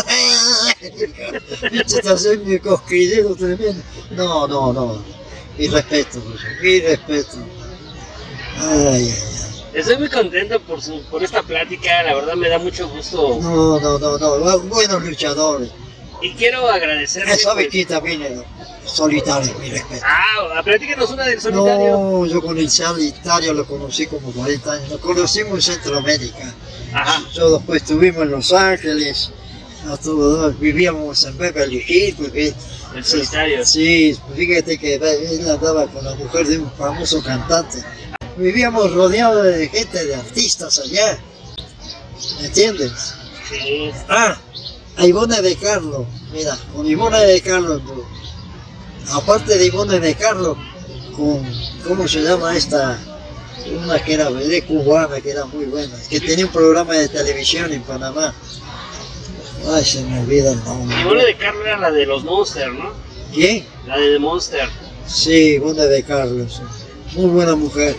Está haciendo mi cosquillero tremendo. No, no, no. Mi respeto, mi respeto. Ay, ay, ay.
Estoy muy contento por, su, por esta plática, la verdad me da mucho gusto.
No, no, no, no, buenos luchadores.
Y quiero agradecerle.
¿Sabe quién también era? Solitario, mi respeto.
Ah, platíquenos una del Solitario.
No, yo con el Solitario lo conocí como cuarenta años, lo conocimos en Centroamérica. Ajá. Yo después estuvimos en Los Ángeles, todos, vivíamos en Beverly Hills, porque
el Solitario.
Sí, fíjate que él andaba con la mujer de un famoso cantante. Vivíamos rodeados de gente, de artistas allá, ¿me entiendes?
Sí.
Ah, a Ivonne de Carlo, mira, con Ivonne de Carlo, aparte de Ivonne de Carlo, con, ¿cómo se llama esta? Una que era de cubana, que era muy buena, que tenía un programa de televisión en Panamá. Ay, se me olvida el nombre.
Ivonne de Carlo era la de los Monsters, ¿no?
¿Quién?
La de The Monster.
Sí, Ivonne de Carlo, sí. Muy buena mujer.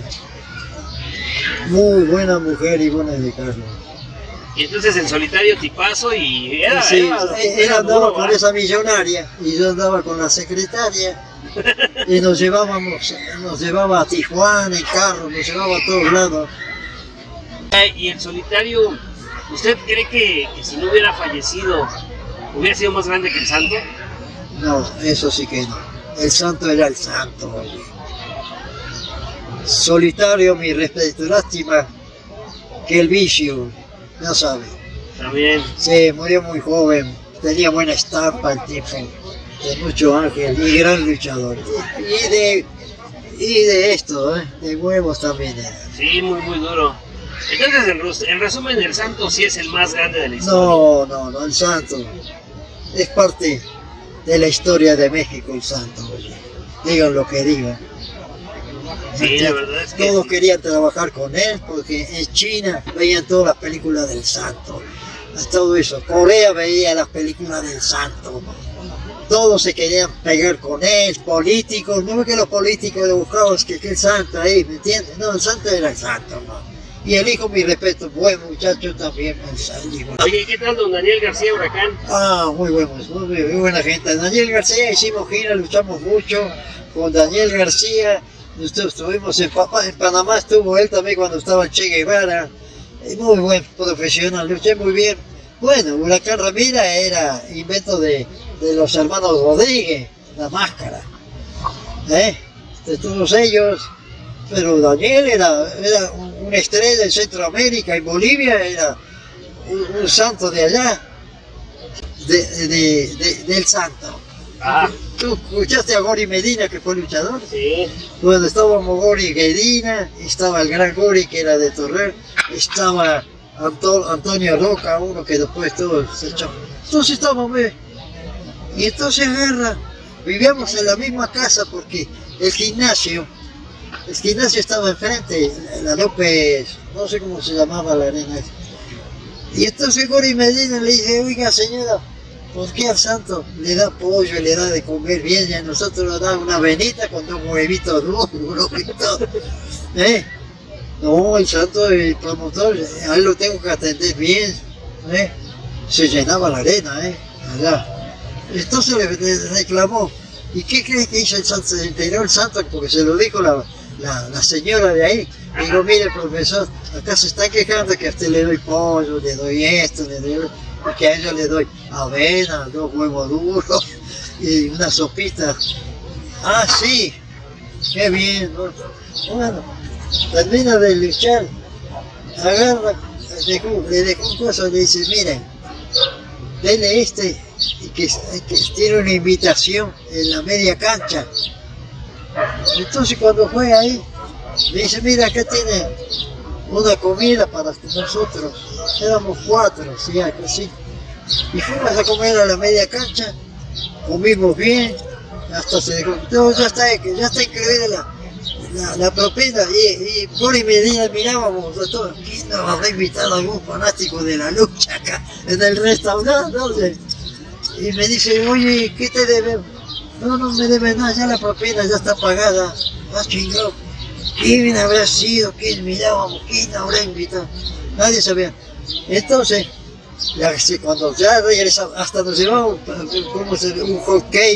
Muy buena mujer Ivonne de Carlo.
Y entonces el Solitario tipazo y era,
sí,
era,
él andaba duro, con ¿verdad? Esa millonaria y yo andaba con la secretaria y nos llevábamos, nos llevaba a Tijuana en carro, nos llevaba a todos lados.
Y el Solitario, ¿usted cree que, que si no hubiera fallecido hubiera sido más grande que el Santo?
No, eso sí que no. El Santo era el Santo, oye. Solitario, mi respeto, lástima que el vicio, no sabe.
También.
Sí, murió muy joven, tenía buena estampa el tipo, de mucho ángel y gran luchador. Y de, y de esto, ¿eh? De huevos también era.
Sí, muy, muy duro. Entonces, en resumen, el Santo sí es el más grande de la historia.
No, no, no, el Santo es parte de la historia de México, el Santo, oye. Digan lo que digan.
Sí, la verdad es que
todos
sí.
Querían trabajar con él porque en China veían todas las películas del Santo, todo eso. Corea veía las películas del Santo. Todos se querían pegar con él, políticos, no es que los políticos le buscaban que, que el Santo ahí, ¿me entiendes? No, el Santo era el Santo, ¿no? Y el hijo, mi respeto, buen muchacho también.
Oye, ¿qué tal don Daniel García Huracán?
Ah, muy bueno, muy, muy buena gente. Daniel García, hicimos gira, luchamos mucho con Daniel García. Nosotros estuvimos en, en Panamá, estuvo él también cuando estaba en Che Guevara. Muy buen profesional, luché muy bien. Bueno, Huracán Ramírez era invento de, de los hermanos Rodríguez, la máscara. ¿Eh? De todos ellos. Pero Daniel era, era una estrella en Centroamérica, en Bolivia era un, un santo de allá, de, de, de, del santo. Ah. ¿Tú escuchaste a Gori Medina, que fue luchador?
Sí.
Bueno, estábamos Gori y Medina, estaba el gran Gori, que era de Torreón, estaba Anto, Antonio Roca, uno que después todo se echó. Entonces estábamos, y entonces agarra, vivíamos en la misma casa porque el gimnasio, el gimnasio estaba enfrente, la López, no sé cómo se llamaba la arena. Y entonces Gori Medina le dice, oiga señora, ¿por qué al santo le da pollo y le da de comer bien y a nosotros nos da una venita con dos huevitos duros y todo? ¿Eh? No, el santo, el promotor, a él lo tengo que atender bien. ¿Eh? Se llenaba la arena, ¿eh? Allá. Entonces le, le reclamó. ¿Y qué crees que hizo el santo? Se enteró el santo porque se lo dijo la, la, la señora de ahí. Digo, mire profesor, acá se está quejando que a usted le doy pollo, le doy esto, le doy... porque a ellos le doy avena, dos huevos duros y una sopita. Ah, sí, qué bien, ¿no? Bueno, termina de luchar, agarra, dejó, le dejó un coso y le dice, miren, denle este, que, que tiene una invitación en la media cancha. Entonces cuando fue ahí, le dice, mira, acá tiene una comida para nosotros, éramos cuatro, sí, así. Y fuimos a comer a la media cancha, comimos bien, hasta se dejó, no, ya está, ya está increíble la, la, la propina, y, y por y Medina mirábamos a todos, ¿quién nos habrá invitado a algún fanático de la lucha acá en el restaurante? ¿No? Y me dice, oye, ¿qué te debemos? No, no me debe nada, ya la propina ya está pagada, ah, chingado. ¿Quién habrá sido? ¿Quién mirábamos? ¿Quién habrá invitado? Nadie sabía. Entonces, ya, cuando ya regresamos, hasta nos llevamos como un hockey,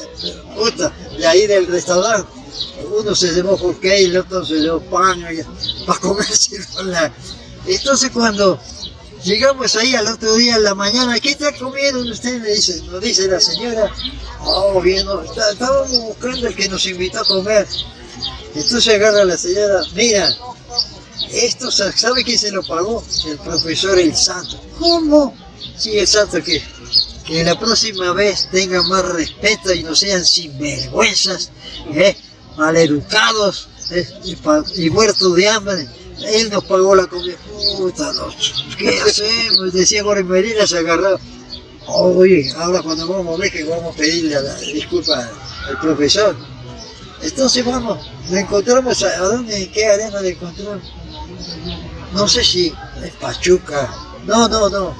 puta, de ahí del restaurante. Uno se llevó hockey, el otro se llevó pan para comerse con la... Entonces cuando llegamos ahí al otro día en la mañana, ¿qué está comiendo usted? Me dice, nos dice la señora, oh, bien, no, estábamos buscando el que nos invitó a comer. Entonces agarra la señora, mira, esto, ¿sabe quién se lo pagó? El profesor El Santo. ¿Cómo? Sí, El Santo, que, que la próxima vez tengan más respeto y no sean sinvergüenzas, ¿eh? Maleducados, ¿eh? y, pa, y muertos de hambre. Él nos pagó la comida. Puta, no, ¿qué hacemos? Decía Gori Medina, se agarró. Oye, ahora cuando vamos a ver que vamos a pedirle la disculpa al profesor. Entonces vamos, lo encontramos, ¿a dónde? ¿En qué arena lo encontramos? No sé si en Pachuca, no, no, no.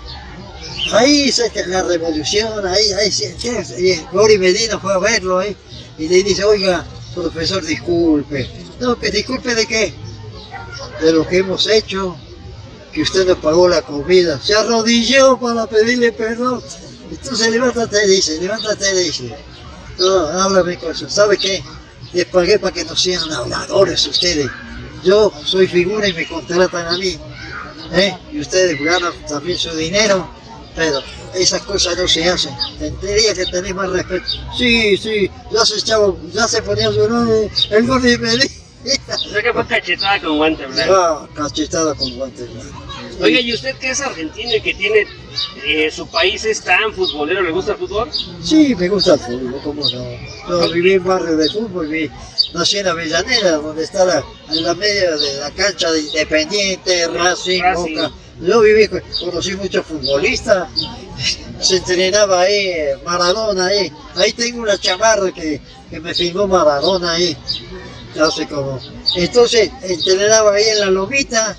Ahí es la revolución, ahí, ahí, ahí Gori Medina fue a verlo ahí y le dice, oiga, profesor, disculpe. No, que disculpe de qué, de lo que hemos hecho, que usted nos pagó la comida. Se arrodilló para pedirle perdón. Entonces levántate, dice, levántate, dice. No, háblame cosas. ¿Sabe qué? Les pagué para que no sean habladores ustedes. Yo soy figura y me contratan a mí. ¿Eh? Y ustedes ganan también su dinero, pero esas cosas no se hacen. Tendría que tener más respeto. Sí, sí, ya se echaba, ya se ponía su nombre, el Gori Medina.
Creo que fue cachetada con guante blanco.
Ah, cachetada con guante blanco.
Oiga, ¿y usted que es argentino y que tiene, eh, su país es tan futbolero, le gusta el fútbol?
Sí, me gusta el fútbol, ¿cómo no? Yo viví en barrio de fútbol, viví, nací en Avellaneda, donde está la, en la media de la cancha de Independiente, Racing, Racing. Boca. Yo viví, conocí muchos futbolistas, se entrenaba ahí, Maradona ahí. Ahí tengo una chamarra que, que me firmó Maradona ahí. No sé cómo. Entonces, entrenaba ahí en la Lomita.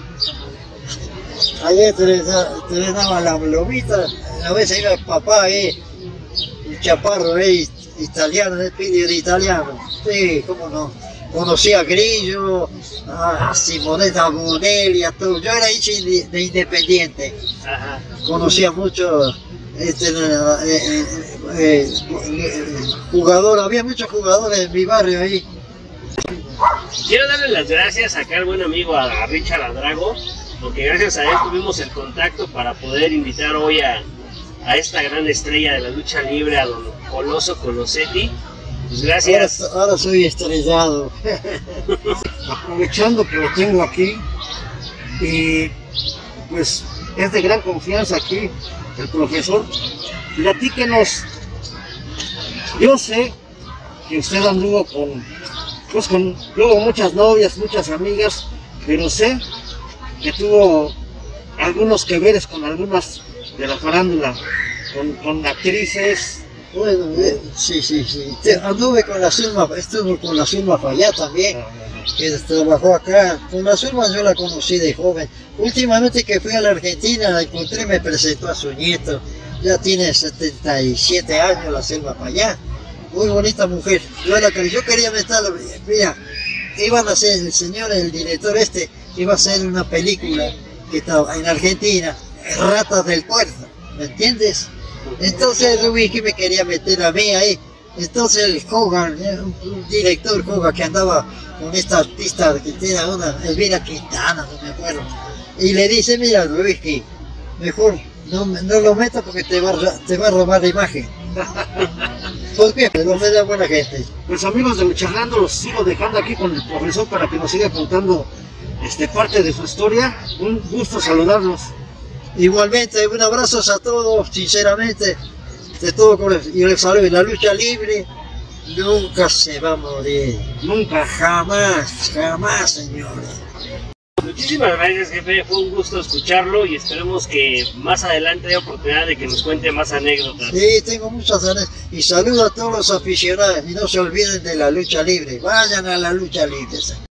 Ahí entrenaba la Lomita. A veces iba el papá ahí, un chaparro ahí, italiano, el pidió de italiano. Sí, cómo no. conocí a Grillo, a Simonetta Bonelli, a todo. Yo era hincha de, de Independiente. Ajá. Conocía mucho este, eh, eh, eh, eh, jugadores, había muchos jugadores en mi barrio ahí.
Quiero darle las gracias acá al buen amigo a Richard Adrago, porque gracias a él tuvimos el contacto para poder invitar hoy a, a esta gran estrella de la lucha libre, a don Coloso Colosetti. Pues gracias.
Ahora, ahora soy estrellado.
Aprovechando que lo tengo aquí, y pues es de gran confianza aquí el profesor, platíquenos. Yo sé que usted anduvo con, pues con luego muchas novias, muchas amigas, pero sé que tuvo algunos que veres con algunas de la farándula, con, con actrices.
Bueno, eh, sí, sí, sí. Te, anduve con la Zulma, estuve con la Zulma Fayá también, que trabajó acá. Con la Zulma yo la conocí de joven. Últimamente que fui a la Argentina, la encontré, me presentó a su nieto. Ya tiene setenta y siete años la Zulma Fayá. Muy bonita mujer. Yo, la, yo quería meterla, mira, iban a hacer, el señor, el director este, iba a hacer una película que estaba en Argentina, Ratas del Puerto, ¿me entiendes? Entonces yo vi que me quería meter a mí ahí. Entonces el Hogan, un director Hogan que andaba con esta artista que tiene una, Elvira Quintana, no me acuerdo. Y le dice, mira Luis, que mejor no, no lo metas porque te va, te va a robar la imagen. ¿Por qué? Pero me da buena gente.
Pues amigos de Luchando, los sigo dejando aquí con el profesor para que nos siga contando este, parte de su historia. Un gusto saludarlos.
Igualmente, un abrazo a todos, sinceramente, de todo corazón. Y les saludo. La lucha libre nunca se va a morir.
Nunca.
Jamás, jamás, señores.
Muchísimas gracias, jefe. Fue un gusto escucharlo y esperemos que más adelante haya oportunidad de que nos cuente más anécdotas.
Sí, tengo muchas anécdotas. Y saludo a todos los aficionados. Y no se olviden de la lucha libre. Vayan a la lucha libre.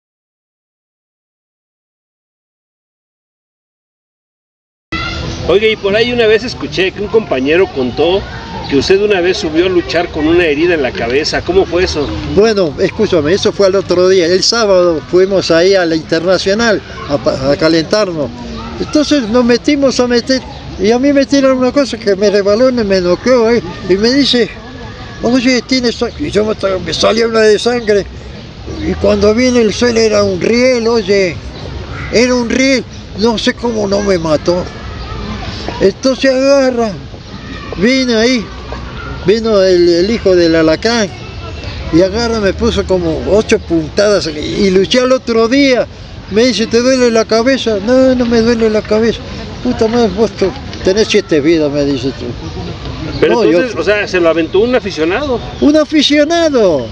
Oiga, y por ahí una vez escuché que un compañero contó que usted una vez subió a luchar con una herida en la cabeza. ¿Cómo fue eso?
Bueno, escúchame, eso fue el otro día. El sábado fuimos ahí a la Internacional a, a calentarnos. Entonces nos metimos a meter y a mí me tiraron una cosa que me rebaló y me noqueó ahí. Y me dice, oye, tienes sangre. Y yo me, me salía una de sangre. Y cuando viene el suelo era un riel, oye. Era un riel. No sé cómo no me mató. Entonces agarra, vino ahí, vino el, el hijo del alacrán y agarra, me puso como ocho puntadas y luché al otro día. Me dice, ¿te duele la cabeza? No, no me duele la cabeza. Puta madre, vos tenés siete vidas, me dice tú.
Pero
no,
entonces,
yo,
o sea, se lo aventó un aficionado.
Un aficionado.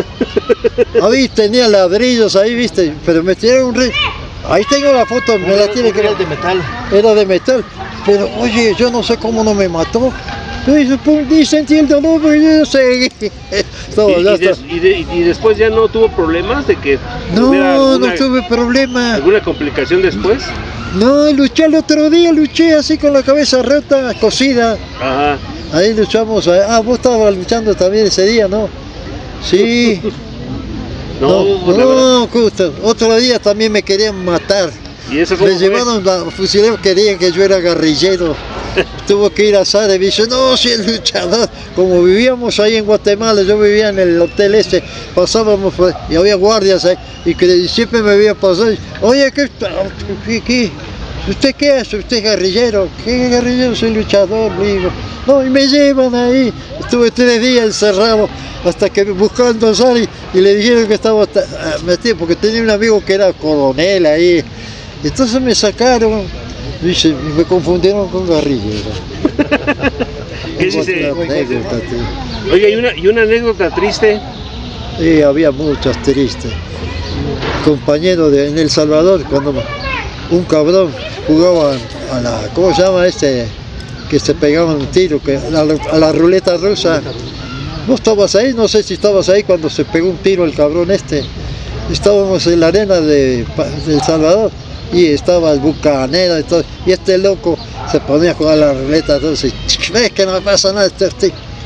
Ahí tenía ladrillos, ahí viste, pero me tiraron un rey. Ahí tengo la foto, me la tiene que ver.
de metal.
Era de metal, pero oye, yo no sé cómo no me mató. Y sentí el dolor, pero yo seguí.
No, y, y, des, y, de, y después ya no tuvo problemas de que
no, alguna, no tuve problema.
¿Alguna complicación después?
No, luché el otro día, luché así con la cabeza rota, cosida.
Ajá.
Ahí luchamos, ah, vos estabas luchando también ese día, ¿no? Sí.
No,
no, no, justo. Otro día también me querían matar.
¿Y eso
me llevaron a fusilero, querían que yo era guerrillero. Tuvo que ir a Sade, me dice, no, si el luchador. Como vivíamos ahí en Guatemala, yo vivía en el hotel este, pasábamos y había guardias ahí, y que siempre me veía pasar. Oye, ¿qué, qué, qué? ¿Usted qué es? ¿Usted es guerrillero? ¿Qué guerrillero? Soy luchador, digo. No, y me llevan ahí. Estuve tres días encerrado hasta que buscando a Sari y le dijeron que estaba metido porque tenía un amigo que era coronel ahí. Entonces me sacaron, dice, y me confundieron con guerrillero.
¿Qué dice? Oiga, ¿y una, ¿y una anécdota triste?
Sí, había muchas tristes. Compañero de, en El Salvador, cuando un cabrón jugaba a la, ¿cómo se llama este? Que se pegaban un tiro, que, a, la, a la ruleta rusa. ¿No estabas ahí? No sé si estabas ahí cuando se pegó un tiro el cabrón este. Estábamos en la arena de, de El Salvador y estaba el bucanero y todo. Y este loco se ponía a jugar a la ruleta, entonces, ves que no me pasa nada, este, este.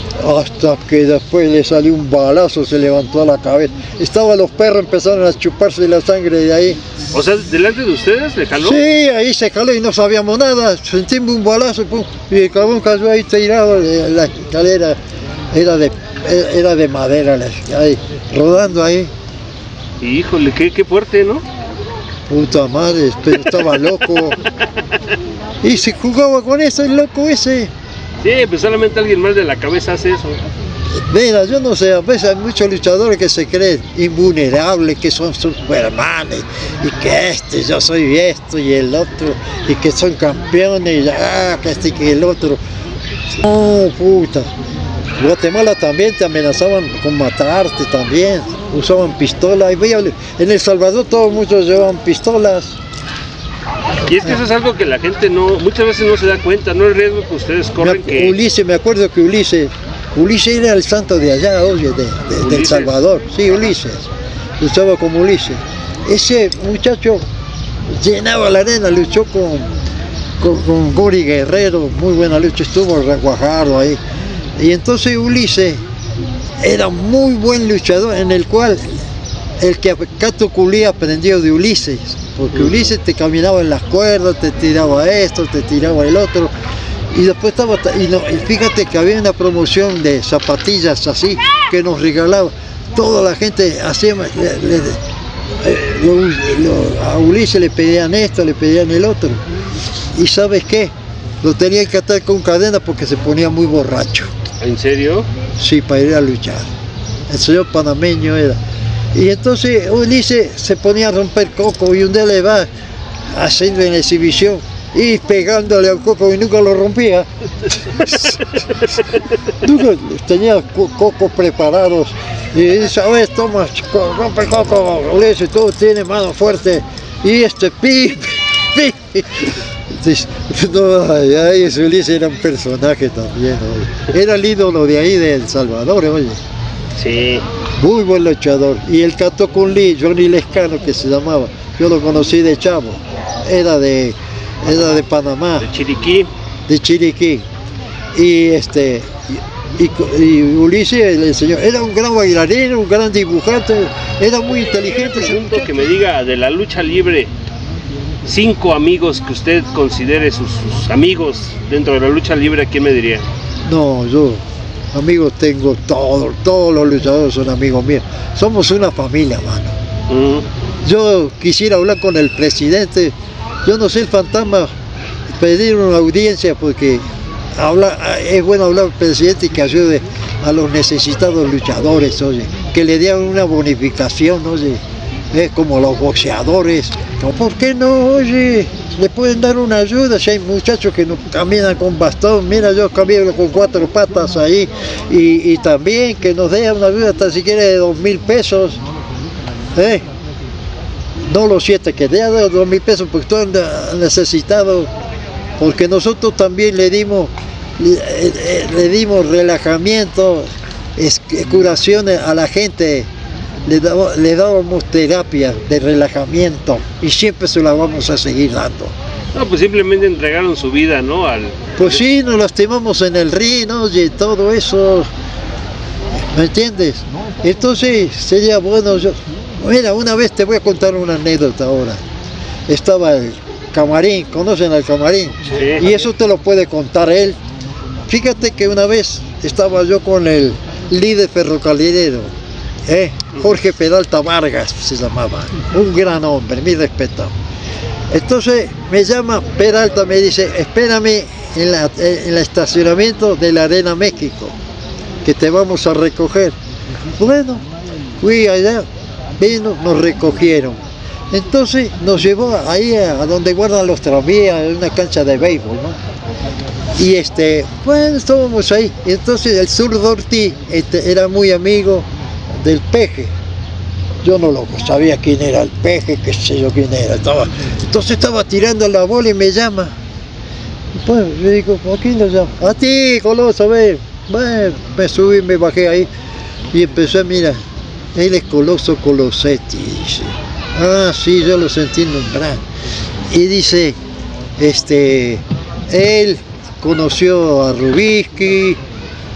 Hasta que después le salió un balazo, se levantó a la cabeza. Estaban los perros, empezaron a chuparse la sangre de ahí.
O sea, ¿delante de ustedes le jaló?
Sí, ahí se jaló y no sabíamos nada. Sentimos un balazo, pum, y el cabrón cayó ahí tirado. La escalera era de, era de madera, ahí, rodando ahí.
Híjole, qué, qué fuerte, ¿no?
Puta madre, pero estaba loco. Y se jugaba con eso, el loco ese.
Sí, pues solamente alguien mal de la cabeza hace eso.
Mira, yo no sé, a veces hay muchos luchadores que se creen invulnerables, que son supermanes, y que este, yo soy esto y el otro, y que son campeones, y ah, que este y que el otro. Oh, puta. Guatemala también te amenazaban con matarte también, usaban pistolas. En El Salvador todos muchos llevaban pistolas.
Y es que eso es algo que la gente no, muchas veces no se da cuenta, no el riesgo que ustedes corren.
Me,
que...
Ulises, me acuerdo que Ulises, Ulises era el santo de allá, oye, de, de, de El Salvador. Sí, Ulises, luchaba como Ulises. Ese muchacho llenaba la arena, luchó con, con, con Gori Guerrero, muy buena lucha, estuvo Guajardo ahí. Y entonces Ulises era muy buen luchador, en el cual el que Cato Culí aprendió de Ulises, porque Ulises te caminaba en las cuerdas, te tiraba esto, te tiraba el otro, y después estaba, y, no, y fíjate que había una promoción de zapatillas así, que nos regalaba, toda la gente hacía, le, le, lo, lo, a Ulises le pedían esto, le pedían el otro, y ¿sabes qué? Lo tenían que atar con cadena porque se ponía muy borracho.
¿En serio?
Sí, para ir a luchar. El señor panameño era. Y entonces Ulises se ponía a romper coco y un día le va haciendo en exhibición y pegándole al coco y nunca lo rompía. Nunca tenía co cocos preparados. Y dice, a ver, toma, rompe el coco, Ulises, tú tienes mano fuerte. Y este pi, pi, pi. No, ay, ese Ulises era un personaje también, oye. Era el ídolo de ahí de El Salvador, oye.
Sí.
Muy buen luchador. Y el Cato Culí, Johnny Lescano, que se llamaba, yo lo conocí de chavo, era de, era de Panamá.
De Chiriquí.
De Chiriquí. Y este y, y, y Ulises le enseñó, era un gran bailarín, un gran dibujante, era muy inteligente.
Pregunto que me diga de la lucha libre, cinco amigos que usted considere sus, sus amigos dentro de la lucha libre, ¿a quién me diría?
No, yo amigos tengo todos, todos los luchadores son amigos míos. Somos una familia, mano. Mm. Yo quisiera hablar con el presidente, yo no sé, el fantasma, pedir una audiencia porque habla, es bueno hablar con el presidente y que ayude a los necesitados luchadores, oye, que le den una bonificación, oye. Es como los boxeadores, ¿por qué no? Oye, le pueden dar una ayuda si hay muchachos que no caminan con bastón, mira, yo camino con cuatro patas ahí, y, y también que nos den una ayuda hasta siquiera de dos mil pesos, ¿eh? No los siete, que den de dos mil pesos porque todos han necesitado, porque nosotros también le dimos, le, le dimos relajamiento, es, curaciones a la gente. Le, daba, le dábamos terapia de relajamiento y siempre se la vamos a seguir dando.
No, pues simplemente entregaron su vida, ¿no? Al...
Pues sí, nos lastimamos en el ring, ¿no? Y todo eso, ¿me entiendes? Entonces sería bueno, yo, mira, una vez te voy a contar una anécdota ahora. Estaba el Camarín, ¿conocen al Camarín? Sí. Y eso te lo puede contar él. Fíjate que una vez estaba yo con el líder ferrocarrilero, ¿Eh? Jorge Peralta Vargas se llamaba, un gran hombre, mi respeto. Entonces me llama Peralta, me dice, espérame en, la, en el estacionamiento de la Arena México, que te vamos a recoger. Bueno, fui allá, vino, nos recogieron. Entonces nos llevó ahí a, a donde guardan los tranvías, en una cancha de béisbol, ¿no? Y este, bueno, estábamos ahí. Entonces el zurdo Ortiz este, era muy amigo del Peje. Yo no lo sabía quién era el Peje, qué sé yo quién era. Estaba, entonces estaba tirando la bola y me llama. Pues yo digo, ¿a quién lo llama? A ti, Coloso, a ver. Bueno, me subí, me bajé ahí y empecé a mirar. Él es Coloso Colosetti, dice. Ah, sí, yo lo sentí nombrar. Y dice, este, él conoció a Rubisky,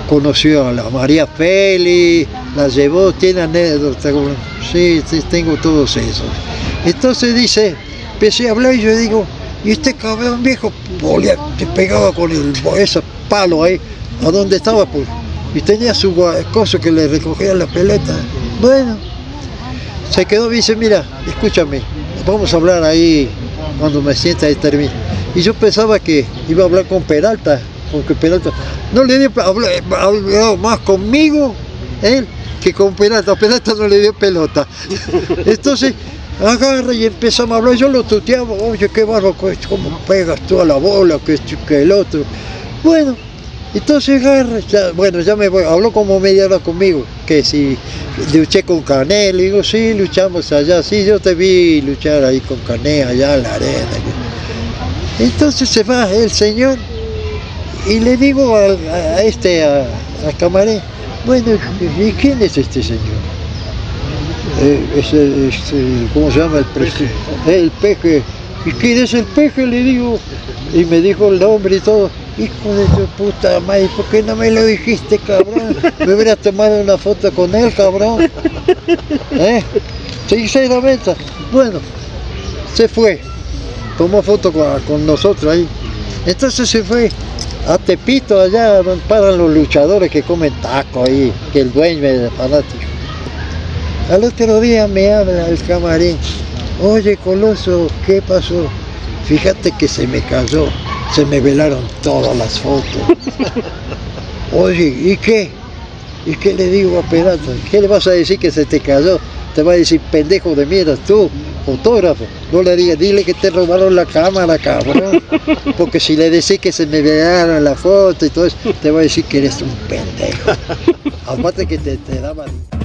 conoció a la María Félix, la llevó, tiene anécdotas, sí, sí, tengo todos esos. Entonces dice, empecé a hablar y yo digo, y este cabrón viejo, volía, te pegaba con el, ese palo ahí, a donde estaba, pues, y tenía su cosa que le recogía la pelota. Bueno, se quedó y dice, mira, escúchame, vamos a hablar ahí cuando me sienta y termine. Y yo pensaba que iba a hablar con Peralta, porque Peralta no le dio, habló, habló más conmigo él que con Peralta. Peralta no le dio pelota. Entonces agarra y empezamos a hablar, yo lo tuteaba, oye, qué barro, cómo pegas tú a la bola, que esto, que el otro. Bueno, entonces agarra, ya, bueno, ya me voy, habló como media hora conmigo, que si luché con Cané, le digo, sí, luchamos allá, sí, yo te vi luchar ahí con Cané, allá en la arena. Entonces se va el señor y le digo a, a este, a, a Camaré, bueno, ¿y quién es este señor? Eh, es el, es el, ¿cómo se llama? El presidente. El Peje. ¿Y quién es el Peje? Le digo. Y me dijo el nombre y todo. Hijo de tu puta madre, ¿por qué no me lo dijiste, cabrón? Me hubiera tomado una foto con él, cabrón. ¿Eh? Sinceramente. Bueno, se fue. Tomó foto con, con nosotros ahí. Entonces se fue a Tepito, allá donde paran los luchadores que comen taco ahí, que el dueño es fanático. Al otro día me habla el camarín, oye Coloso, ¿qué pasó? Fíjate que se me cayó, se me velaron todas las fotos. Oye, ¿y qué? ¿Y qué le digo a Peralta? ¿Qué le vas a decir que se te cayó? Te va a decir, pendejo de mierda, tú, fotógrafo. No le digas, dile que te robaron la cámara, cabrón. Porque si le decís que se me velaron la foto y todo eso, te va a decir que eres un pendejo. Aparte que te, te daban...